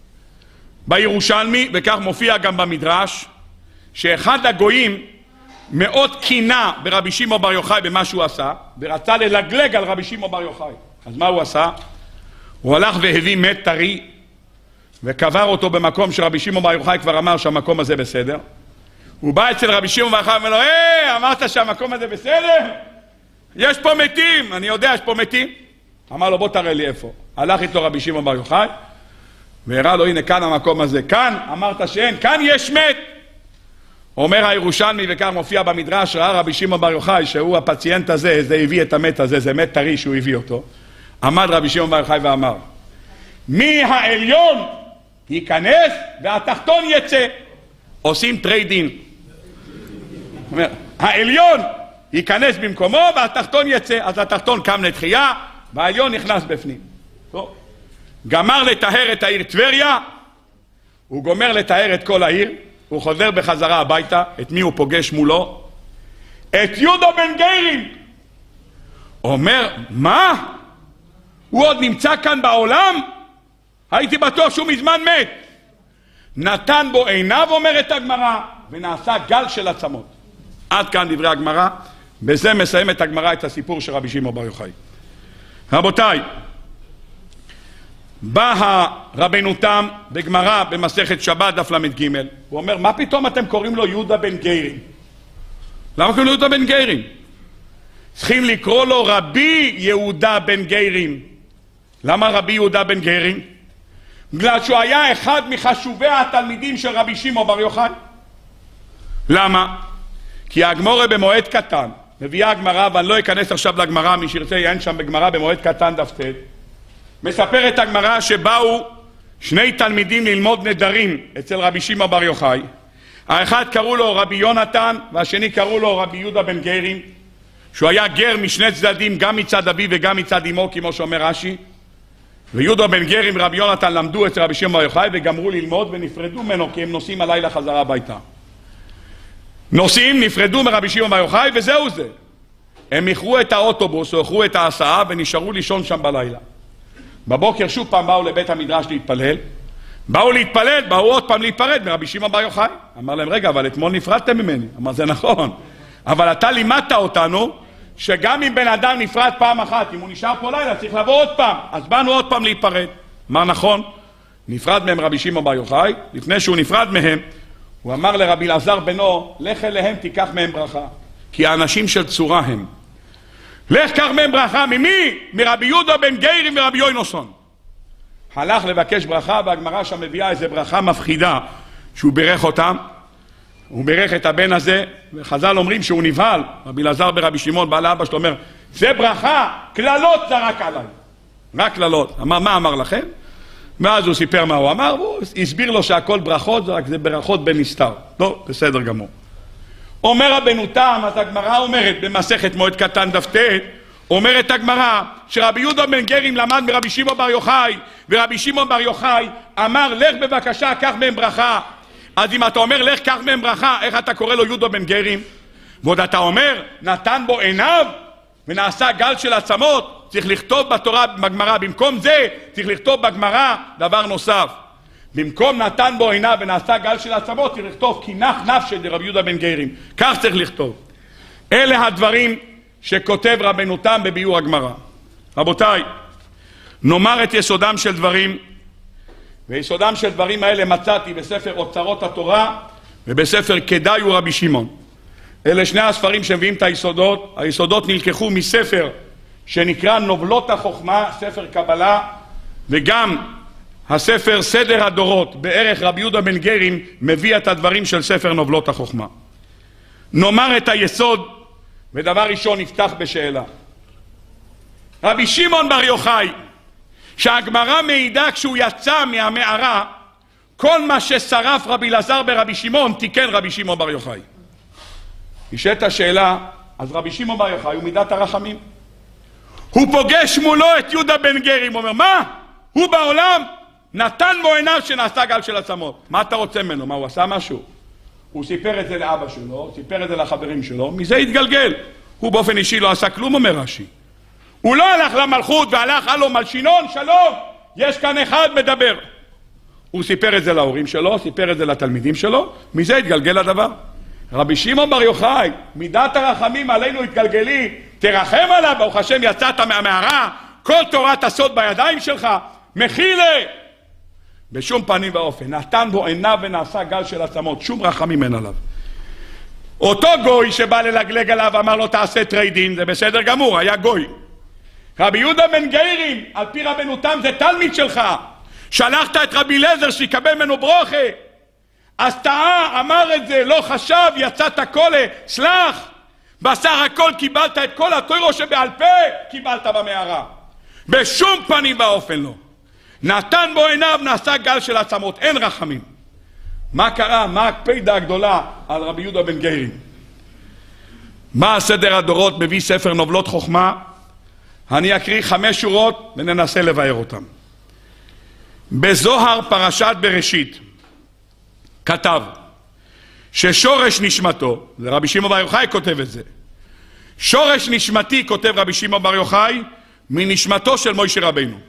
בירושלמי, וכך מופיע גם במדרש, שאחד הגויים מאוד קינה ברבי שמעון בר יוחאי במה שהוא עשה, ורצה ללגלג על רבי שמעון בר יוחאי. אז מה הוא עשה? הוא הלך והביא מת טרי, וקבר אותו במקום שרבי שמעון בר יוחאי כבר אמר שהמקום הזה בסדר. הוא בא אצל רבי שמעון בר יוחאי ואומר לו, היי, אמרת שהמקום הזה בסדר? יש פה מתים, אני יודע, יש פה מתים. אמר לו, בוא תראה לי איפה. הלך איתו רבי שמעון בר יוחאי, והראה לו, הנה כאן המקום הזה, כאן, אמרת שאין, כאן יש מת. אומר הירושלמי, וכך מופיע במדרש, ראה רבי שמעון בר יוחאי, שהוא הפציינט הזה, זה הביא את המת הזה, זה מת טרי שהוא הביא אותו. עמד רבי שמעון בר יוחאי ואמר, מי העליון ייכנס והתחתון יצא. עושים טריידין. אומר, העליון ייכנס במקומו והתחתון יצא. אז התחתון קם לתחייה, והעליון נכנס בפנים. טוב. גמר לטהר את העיר טבריה, הוא גומר לטהר את כל העיר, הוא חוזר בחזרה הביתה, את מי הוא פוגש מולו? את יהודה בן גרים. אומר, מה? הוא עוד נמצא כאן בעולם? הייתי בטוח שהוא מזמן מת. נתן בו עיניו, אומרת הגמרא, ונעשה גל של עצמות. עד כאן דברי הגמרא, בזה מסיימת הגמרא את הסיפור של רבי שמעון בר יוחאי. רבותיי, בא רבנו תם בגמרא במסכת שבת דף למד ג', הוא אומר, מה פתאום אתם קוראים לו יהודה בן גרים? למה קוראים לו יהודה בן גרים? צריכים לקרוא לו רבי יהודה בן גרים. למה רבי יהודה בן גרים? בגלל שהוא היה אחד מחשובי התלמידים של רבי שמעון בר יוחאי. למה? כי הגמרא במועד קטן, מביאה הגמרא, ואני לא אכנס עכשיו לגמרא, מי שירצה יעיין שם בגמרא במועד קטן דף ט', מספרת הגמרא שבאו שני תלמידים ללמוד נדרים אצל רבי שמעון בר יוחאי. האחד קראו לו רבי יונתן והשני קראו לו רבי יהודה בן גרים, שהוא היה גר משני צדדים, גם מצד אביו וגם מצד אמו, כמו שאומר רש"י. ויהודה בן גרים ורבי יונתן למדו אצל רבי שמעון בר יוחאי וגמרו ללמוד ונפרדו ממנו כי הם נוסעים הלילה חזרה הביתה. נוסעים, נפרדו מרבי שמעון בר יוחאי וזהו זה. הם איחרו את האוטובוס או איחרו את ההסעה ונשארו לישון שם בלילה. בבוקר שוב פעם באו לבית המדרש להתפלל, באו להתפלל, באו עוד פעם להיפרד מרבי שמעון בר יוחאי. אמר להם, רגע, אבל אתמול נפרדתם ממני. אמר, זה נכון, אבל אתה לימדת אותנו שגם אם בן אדם נפרד פעם אחת, אם הוא נשאר פה לילה צריך לבוא עוד פעם, אז באנו עוד פעם להיפרד. אמר, נכון, נפרד מהם רבי שמעון בר יוחאי. לפני שהוא נפרד מהם הוא אמר לרבי אלעזר בנו, לך אליהם תיקח מהם ברכה, כי האנשים של צורה הם. לך קח מהם ברכה. ממי? מרבי יהודה בן גרים ורבי יוינוסון. הלך לבקש ברכה, והגמרא שם מביאה איזו ברכה מפחידה שהוא בירך אותם. הוא בירך את הבן הזה, וחז"ל אומרים שהוא נבהל. רבי אלעזר ברבי שמעון בא לאבא שלו אומר, זה ברכה, כללות זרק עליי, רק כללות. אמר, מה אמר לכם? ואז הוא סיפר מה הוא אמר, והוא הסביר לו שהכל ברכות, רק זה ברכות בנסתר. לא, בסדר גמור. אומר רבנו תם, אז הגמרא אומרת במסכת מועד קטן דף ט', אומרת הגמרא שרבי יהודה בן גרים למד מרבי שמעון בר יוחאי, ורבי שמעון בר יוחאי אמר, לך בבקשה, קח מהם ברכה. אז אם אתה אומר, לך קח מהם ברכה, איך אתה קורא לו יהודה בן גרים? ועוד אתה אומר, נתן בו עיניו ונעשה גל של עצמות. צריך לכתוב בתורה, בגמרא, במקום זה צריך לכתוב בגמרא דבר נוסף. במקום נתן בו עיניו ונעשה גל של עצמות, צריך לכתוב כי נח נפשי דרבי יהודה בן גרים. כך צריך לכתוב. אלה הדברים שכותב רבנו תם בביאור הגמרא. רבותיי, נאמר את יסודם של דברים, ויסודם של דברים האלה מצאתי בספר אוצרות התורה ובספר כדאי ורבי שמעון. אלה שני הספרים שמביאים את היסודות. היסודות נלקחו מספר שנקרא נובלות החוכמה, ספר קבלה, וגם הספר סדר הדורות בערך רבי יהודה בן גרים מביא את הדברים של ספר נובלות החוכמה. נאמר את היסוד, ודבר ראשון נפתח בשאלה. רבי שמעון בר יוחאי, שהגמרא מעידה כשהוא יצא מהמערה, כל מה ששרף רבי אלעזר ברבי שמעון תיקן רבי שמעון בר יוחאי. נשאלת השאלה, אז רבי שמעון בר יוחאי הוא מידת הרחמים. הוא פוגש מולו את יהודה בן גרים, הוא אומר, מה? הוא בעולם נתן בו עיניו שנעשה גל של עצמות. מה אתה רוצה ממנו? מה, הוא עשה משהו? הוא סיפר את זה לאבא שלו, סיפר את זה לחברים שלו, מזה התגלגל. הוא באופן אישי לא עשה כלום, אומר רש"י. הוא לא הלך למלכות והלך, הלו מלשינון, שלום, יש כאן אחד מדבר. הוא סיפר את זה להורים שלו, סיפר את זה לתלמידים שלו, מזה התגלגל הדבר. רבי שמעון בר יוחאי, מידת הרחמים עלינו התגלגלי, תרחם עליו, ברוך השם יצאת מהמערה, כל תורת הסוד בידיים שלך, מחילה. בשום פנים ואופן, נתן בו עיניו ונעשה גל של עצמות, שום רחמים אין עליו. אותו גוי שבא ללגלג עליו, אמר לו תעשה טריידין, זה בסדר גמור, היה גוי. רבי יהודה בן גרים, על פי רבנו תם, זה תלמיד שלך. שלחת את רבי אליעזר שיקבל ממנו ברוכה. אז טעה, אמר את זה, לא חשב, יצאת קולה, סלח. בסך הכל קיבלת את כל התורה שבעל פה, קיבלת במערה. בשום פנים ואופן לא. נתן בו עיניו, נעשה גל של עצמות, אין רחמים. מה קרה? מה הקפידה הגדולה על רבי יהודה בן גרים? מה הסדר הדורות מביא ספר נובלות חוכמה? אני אקריא חמש שורות וננסה לבאר אותם. בזוהר פרשת בראשית כתב ששורש נשמתו, זה רבי שמעון בר יוחאי כותב את זה, שורש נשמתי, כותב רבי שמעון בר יוחאי, מנשמתו של מוישה רבינו.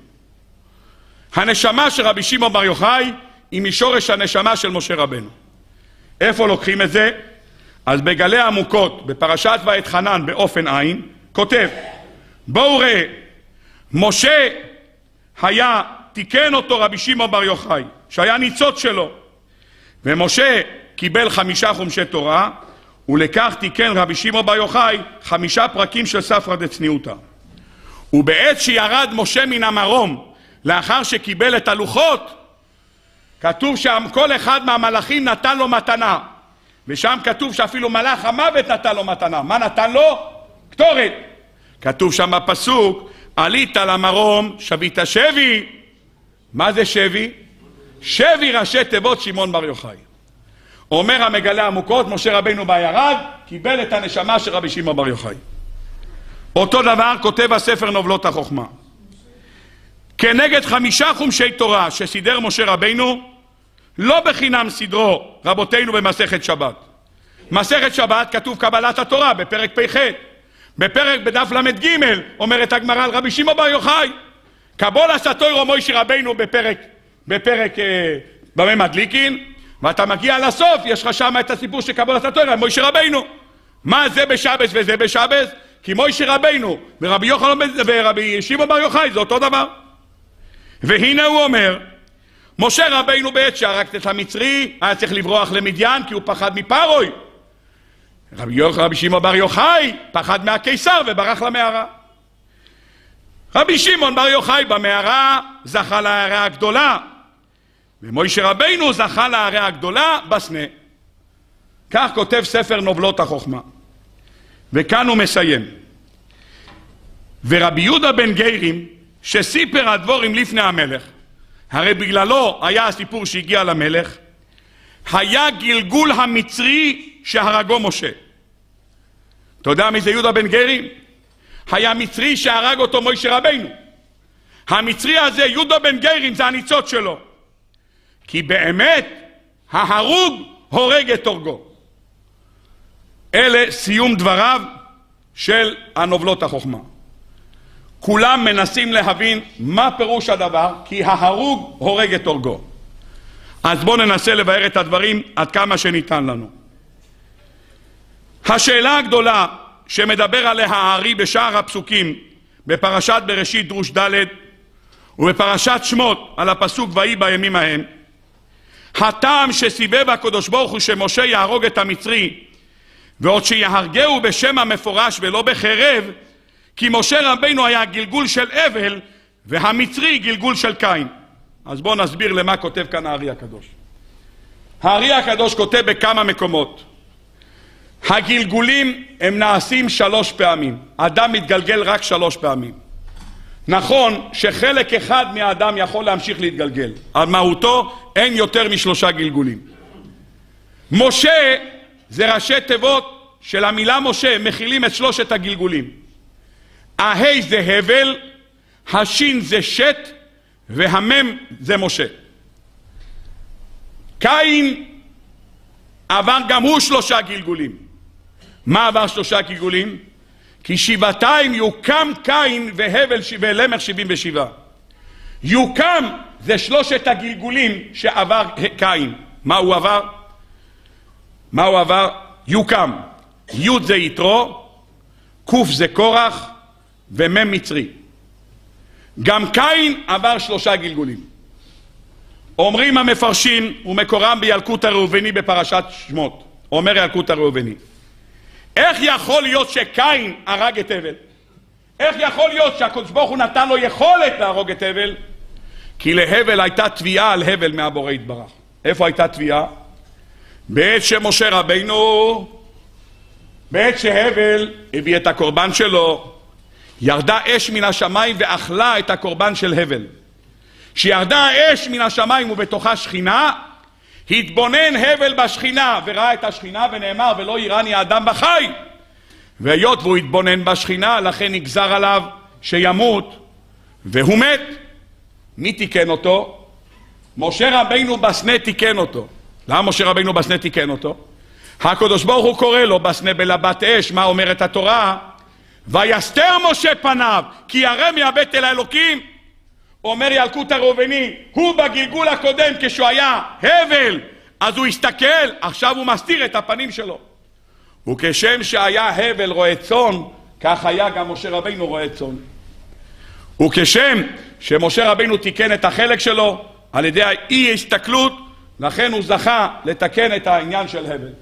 הנשמה של רבי שמעון בר יוחאי היא משורש הנשמה של משה רבנו. איפה לוקחים את זה? אז בגלי עמוקות בפרשת ואתחנן באופן עין כותב, בואו ראה, משה היה, תיקן אותו רבי שמעון בר יוחאי, שהיה ניצוץ שלו, ומשה קיבל חמישה חומשי תורה, ולכך תיקן רבי שמעון בר יוחאי חמישה פרקים של ספרא דצניעותא. ובעת שירד משה מן המרום לאחר שקיבל את הלוחות, כתוב שם כל אחד מהמלאכים נתן לו מתנה, ושם כתוב שאפילו מלאך המוות נתן לו מתנה. מה נתן לו? קטורת. כתוב שם בפסוק, עלית למרום שבית שבי. מה זה שבי? שבי ראשי תיבות שמעון בר יוחאי. אומר המגלה עמוקות, משה רבינו בא ירד, קיבל את הנשמה של רבי שמעון בר יוחאי. אותו דבר כותב הספר נובלות החוכמה. כנגד חמישה חומשי תורה שסידר משה רבינו, לא בחינם סדרו רבותינו במסכת שבת. מסכת שבת כתוב קבלת התורה בפרק פ"ח. בפרק בדף למד ג' אומרת הגמרא על רבי שמעון בר יוחאי, קבול הסתוירו מוישה רבינו בפרק, בפרק אה, במה מדליקין, ואתה מגיע לסוף, יש לך שם את הסיפור של קבול הסתוירו מוישה רבינו. מה זה בשבס וזה בשבס? כי מוישה רבינו ורבי יוחנן ורבי שמעון בר יוחאי זה אותו דבר. והנה הוא אומר, משה רבינו בעת שהרג את המצרי היה צריך לברוח למדיין כי הוא פחד מפרוי. רבי, רבי שמעון בר יוחאי פחד מהקיסר וברח למערה. רבי שמעון בר יוחאי במערה זכה להערה הגדולה, ומוישה רבינו זכה להערה הגדולה בסנה. כך כותב ספר נובלות החוכמה. וכאן הוא מסיים. ורבי יהודה בן גיירים שסיפר הדבורים לפני המלך, הרי בגללו היה הסיפור שהגיע למלך, היה גלגול המצרי שהרגו משה. אתה יודע מי זה יהודה בן גיירים? היה מצרי שהרג אותו מוישה רבינו. המצרי הזה, יהודה בן גיירים, זה הניצוץ שלו. כי באמת ההרוג הורג את הורגו. אלה סיום דבריו של הנובלות החוכמה. כולם מנסים להבין מה פירוש הדבר, כי ההרוג הורג את הורגו. אז בואו ננסה לבאר את הדברים עד כמה שניתן לנו. השאלה הגדולה שמדבר עליה הארי בשאר הפסוקים בפרשת בראשית דרוש ד' ובפרשת שמות על הפסוק ויהי בימים ההם, הטעם שסיבב הקדוש ברוך הוא שמשה יהרוג את המצרי ועוד שיהרגהו בשם המפורש ולא בחרב, כי משה רבינו היה גלגול של אבל והמצרי גלגול של קין. אז בואו נסביר למה כותב כאן הארי הקדוש. הארי הקדוש כותב בכמה מקומות, הגלגולים הם נעשים שלוש פעמים. אדם מתגלגל רק שלוש פעמים. נכון שחלק אחד מהאדם יכול להמשיך להתגלגל, על מהותו אין יותר משלושה גלגולים. משה זה ראשי תיבות של המילה משה, מכילים את שלושת הגלגולים. ההי זה הבל, השין זה שת, והמם זה משה. קין עבר גם הוא שלושה גלגולים. מה עבר שלושה גלגולים? כי שבעתיים יוקם קין והבל ולמך שבעים ושבעה. יוקם זה שלושת הגלגולים שעבר קין. מה הוא עבר? מה הוא עבר? יוקם. י' זה יתרו, ק' זה קורח ומ' מצרי. גם קין עבר שלושה גלגולים. אומרים המפרשים ומקורם בילקוט הראובני בפרשת שמות. אומר ילקוט הראובני, איך יכול להיות שקין הרג את הבל? איך יכול להיות שהקדוש ברוך הוא נתן לו יכולת להרוג את הבל? כי להבל הייתה תביעה על הבל מהבורא יתברך. איפה הייתה תביעה? בעת שמשה רבינו, בעת שהבל הביא את הקורבן שלו, ירדה אש מן השמיים ואכלה את הקורבן של הבל. שירדה האש מן השמיים ובתוכה שכינה, התבונן הבל בשכינה וראה את השכינה ונאמר ולא יראני האדם בחי. והיות והוא התבונן בשכינה, לכן נגזר עליו שימות, והוא מת. מי תיקן אותו? משה רבינו בסנה תיקן אותו. למה משה רבינו בסנה תיקן אותו? הקדוש ברוך הוא קורא לו בסנה בלבת אש. מה אומרת התורה? ויסתר משה פניו כי ירא מהבט אל האלוקים. אומר ילקוט הראובני, הוא בגלגול הקודם כשהוא היה הבל, אז הוא הסתכל, עכשיו הוא מסתיר את הפנים שלו. וכשם שהיה הבל רועה צאן, כך היה גם משה רבינו רועה צאן. וכשם שמשה רבינו תיקן את החלק שלו על ידי האי הסתכלות, לכן הוא זכה לתקן את העניין של הבל.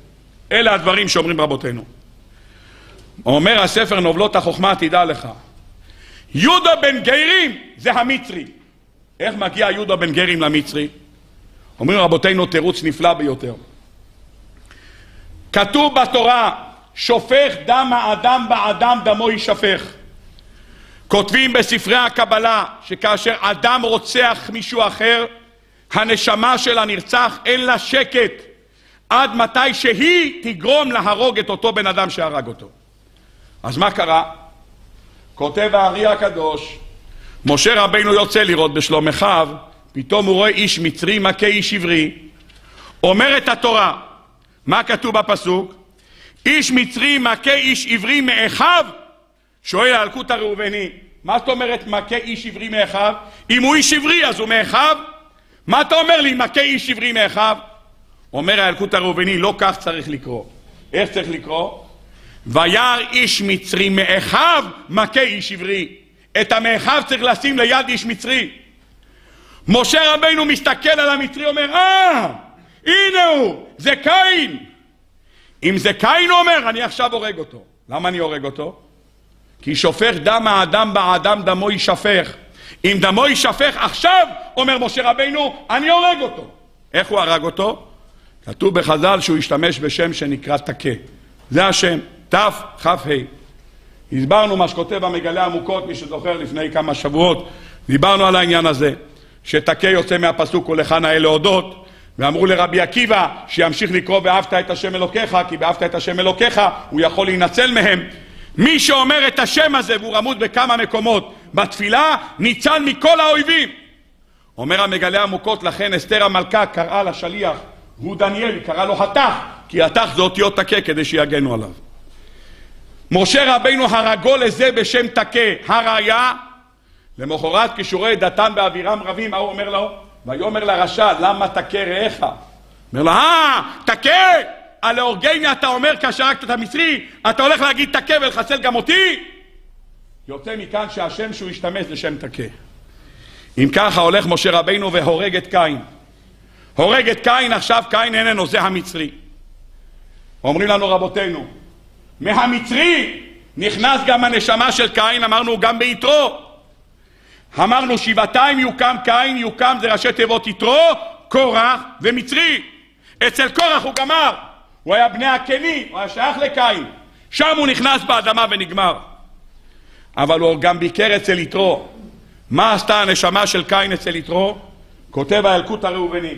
אלה הדברים שאומרים רבותינו. אומר הספר נובלות החוכמה, תדע לך, יהודה בן גרים זה המצרי. איך מגיע יהודה בן גרים למצרי? אומרים רבותינו תירוץ נפלא ביותר. כתוב בתורה, שופך דם האדם באדם דמו יישפך. כותבים בספרי הקבלה שכאשר אדם רוצח מישהו אחר, הנשמה של הנרצח אין לה שקט עד מתי שהיא תגרום להרוג את אותו בן אדם שהרג אותו. אז מה קרה? כותב הארי הקדוש, משה רבינו יוצא לראות בשלום אחיו, פתאום הוא רואה איש מצרי מכה איש עברי. אומרת התורה, מה כתוב בפסוק? איש מצרי מכה איש עברי מאחיו. שואל האלקוט הראובני, מה זאת אומרת מכה איש עברי מאחיו? אם הוא איש עברי אז הוא מאחיו? מה אתה אומר לי מכה איש עברי מאחיו? אומר האלקוט הראובני, לא כך צריך לקרוא. איך צריך לקרוא? וירא איש מצרי מאחיו מכה איש עברי. את המאחיו צריך לשים ליד איש מצרי. משה רבינו מסתכל על המצרי, אומר, אה, הנה הוא, זה קין. אם זה קין, הוא אומר, אני עכשיו הורג אותו. למה אני הורג אותו? כי שופך דם האדם באדם דמו יישפך. אם דמו יישפך עכשיו, אומר משה רבינו, אני הורג אותו. איך הוא הרג אותו? כתוב בחז"ל שהוא השתמש בשם שנקרא תקה. זה השם, תף חף ה'. הסברנו מה שכותב המגלה עמוקות, מי שזוכר לפני כמה שבועות, דיברנו על העניין הזה, שתקה יוצא מהפסוק ולך נאה להודות, ואמרו לרבי עקיבא שימשיך לקרוא ואהבת את השם אלוקיך, כי באהבת את השם אלוקיך הוא יכול להינצל מהם. מי שאומר את השם הזה, והוא רמוד בכמה מקומות בתפילה, ניצל מכל האויבים. אומר המגלה עמוקות, לכן אסתר המלכה קראה לשליח, הוא דניאל, קרא לו התח, כי התח זה אותיות תקה כדי שיגנו עליו. משה רבינו הרגו לזה בשם תקה. הראיה, למחרת כשרואה דתן באבירם רבים, הוא אומר לו, ויאמר לרשע, למה תקה רעך? אומר לו, אה, תקה! על האורגני אתה אומר כאשר הרגת את המצרי, אתה הולך להגיד תקה ולחסל גם אותי? יוצא מכאן שהשם שהוא השתמש זה שם תקה. אם ככה הולך משה רבינו והורג את קין. הורג את קין, עכשיו קין איננו, זה המצרי. אומרים לנו רבותינו, מהמצרי נכנס גם הנשמה של קין, אמרנו גם ביתרו. אמרנו שבעתיים יוקם קין, יוקם זה ראשי תיבות יתרו, קורח ומצרי. אצל קורח הוא גמר, הוא היה בני הקני, הוא היה שייך לקין. שם הוא נכנס באדמה ונגמר. אבל הוא גם ביקר אצל יתרו. מה עשתה הנשמה של קין אצל יתרו? כותב האלקוט הראובני,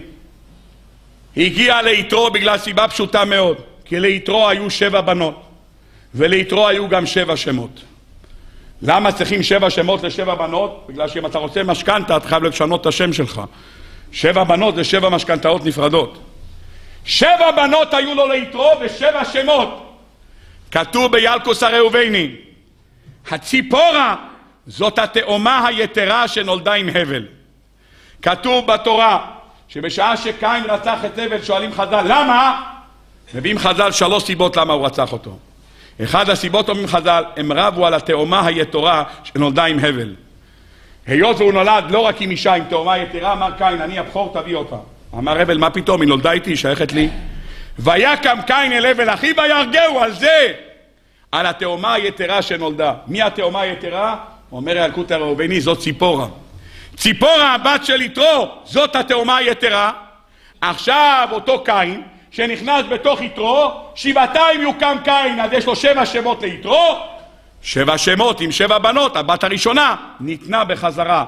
הגיע ליתרו בגלל סיבה פשוטה מאוד, כי ליתרו היו שבע בנות, וליתרו היו גם שבע שמות. למה צריכים שבע שמות לשבע בנות? בגלל שאם אתה רוצה משכנתה, אתה חייב לשנות את השם שלך. שבע בנות זה שבע משכנתאות נפרדות. שבע בנות היו לו ליתרו ושבע שמות. כתוב בילקוס הראובני, הציפורה זאת התאומה היתרה שנולדה עם הבל. כתוב בתורה שבשעה שקין רצח את הבל, שואלים חז"ל למה? מביאים חז"ל שלוש סיבות למה הוא רצח אותו. אחד הסיבות אומרים חז"ל, הם רבו על התאומה היתרה שנולדה עם הבל. היות והוא נולד לא רק עם אישה, עם תאומה יתרה, אמר קין, אני הבכור, תביא אותה. אמר הבל, מה פתאום, היא נולדה איתי, היא שייכת לי. ויקם קין אל הבל אחיו ויהרגהו על זה, על התאומה היתרה שנולדה. מי התאומה היתרה? אומר האלקוט הראובני, זאת ציפורה. ציפורה הבת של יתרו, זאת התאומה היתרה. עכשיו אותו קין שנכנס בתוך יתרו, שבעתיים יוקם קין, אז יש לו שבע שמות ליתרו, שבע שמות עם שבע בנות. הבת הראשונה ניתנה בחזרה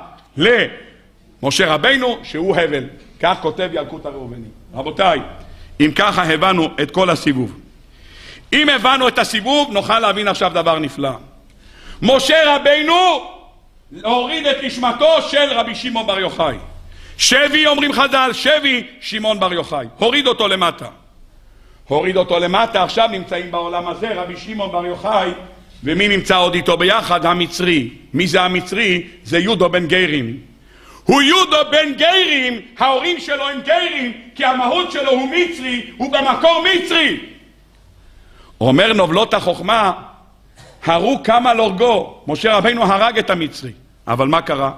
למשה רבינו שהוא הבל. כך כותב ילקוט הראובני. רבותיי, אם ככה הבנו את כל הסיבוב. אם הבנו את הסיבוב, נוכל להבין עכשיו דבר נפלא. משה רבינו הוריד את נשמתו של רבי שמעון בר יוחאי. שבי, אומרים חז"ל, שבי שמעון בר יוחאי. הוריד אותו למטה. הוריד אותו למטה, עכשיו נמצאים בעולם הזה רבי שמעון בר יוחאי, ומי נמצא עוד איתו ביחד? המצרי. מי זה המצרי? זה יהודה בן גרים. הוא יהודה בן גרים, ההורים שלו הם גרים, כי המהות שלו הוא מצרי, הוא במקור מצרי. אומר נובלות החוכמה, הרו כמה להורגו. משה רבינו הרג את המצרי, אבל מה קרה?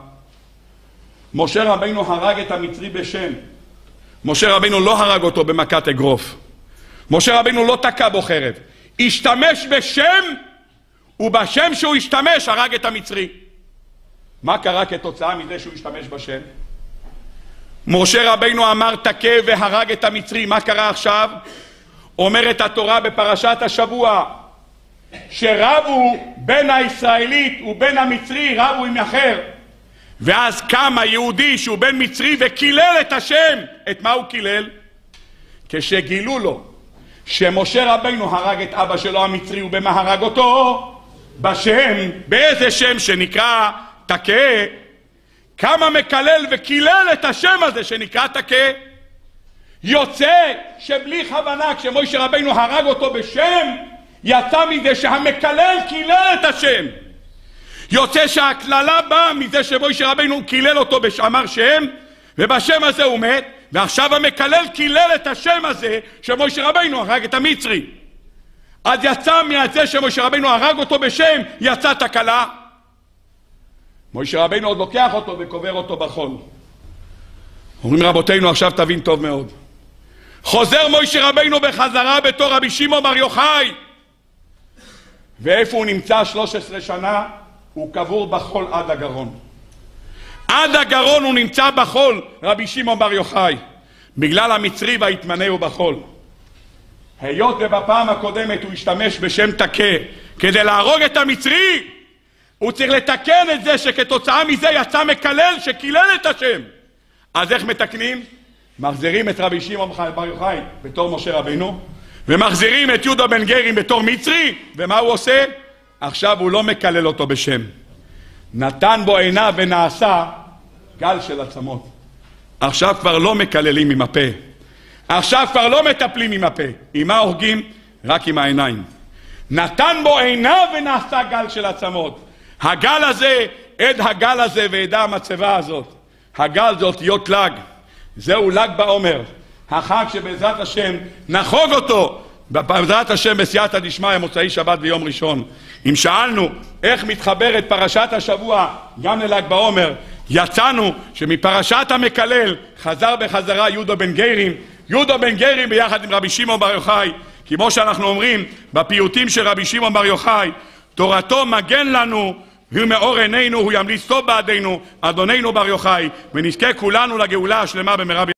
משה רבינו הרג את המצרי בשם. משה רבינו לא הרג אותו במכת אגרוף. משה רבינו לא תקע בו חרב, השתמש בשם, ובשם שהוא השתמש הרג את המצרי. מה קרה כתוצאה מזה שהוא השתמש בשם? משה רבינו אמר תכה והרג את המצרי. מה קרה עכשיו? אומרת התורה בפרשת השבוע שרבו בין הישראלית ובין המצרי, רבו עם אחר, ואז קם היהודי שהוא בן מצרי וקילל את השם. את מה הוא קילל? כשגילו לו שמשה רבינו הרג את אבא שלו המצרי, ובמה הרג אותו? בשם. באיזה שם? שנקרא תכה. כמה מקלל וקילל את השם הזה שנקרא תכה. יוצא שבלי כוונה כשמשה רבינו הרג אותו בשם, יצא מזה שהמקלל קילל את השם. יוצא שהכללה באה מזה שמשה רבינו קילל אותו בשאמר שם, ובשם הזה הוא מת, ועכשיו המקלל קילל את השם הזה שמשה רבינו הרג את המצרי. אז יצא מזה שמשה רבינו הרג אותו בשם, יצא תקלה. משה רבינו עוד לוקח אותו וקובר אותו בחול. אומרים רבותינו, עכשיו תבין טוב מאוד, חוזר משה רבינו בחזרה בתור רבי שמעון בר יוחאי, ואיפה הוא נמצא שלוש עשרה שנה? הוא קבור בחול עד הגרון. עד הגרון הוא נמצא בחול, רבי שמעון בר יוחאי, בגלל המצרי והתמנהו בחול. היות ובפעם הקודמת הוא השתמש בשם תכה כדי להרוג את המצרי, הוא צריך לתקן את זה שכתוצאה מזה יצא מקלל שקילל את השם. אז איך מתקנים? מחזירים את רבי שמעון בר יוחאי בתור משה רבינו, ומחזירים את יהודה בן גרים בתור מצרי, ומה הוא עושה? עכשיו הוא לא מקלל אותו בשם, נתן בו עיניו ונעשה גל של עצמות. עכשיו כבר לא מקללים עם הפה, עכשיו כבר לא מטפלים עם הפה. עם מה הורגים? רק עם העיניים. נתן בו עיניו ונעשה גל של עצמות. הגל הזה, עד הגל הזה ועדה המצבה הזאת, הגל זה אותיות לג, זהו לג בעומר, החג שבעזרת השם נחוג אותו בעזרת השם בסייעתא דשמיא מוצאי שבת ויום ראשון. אם שאלנו איך מתחברת פרשת השבוע גם לל"ג בעומר, יצאנו שמפרשת המקלל חזר בחזרה יהודה בן גרים, יהודה בן גרים ביחד עם רבי שמעון בר יוחאי, כמו שאנחנו אומרים בפיוטים של רבי שמעון בר יוחאי, תורתו מגן לנו ומאור עינינו, הוא ימליץ טוב בעדינו, אדוננו בר יוחאי, ונזכה כולנו לגאולה השלמה במהרה.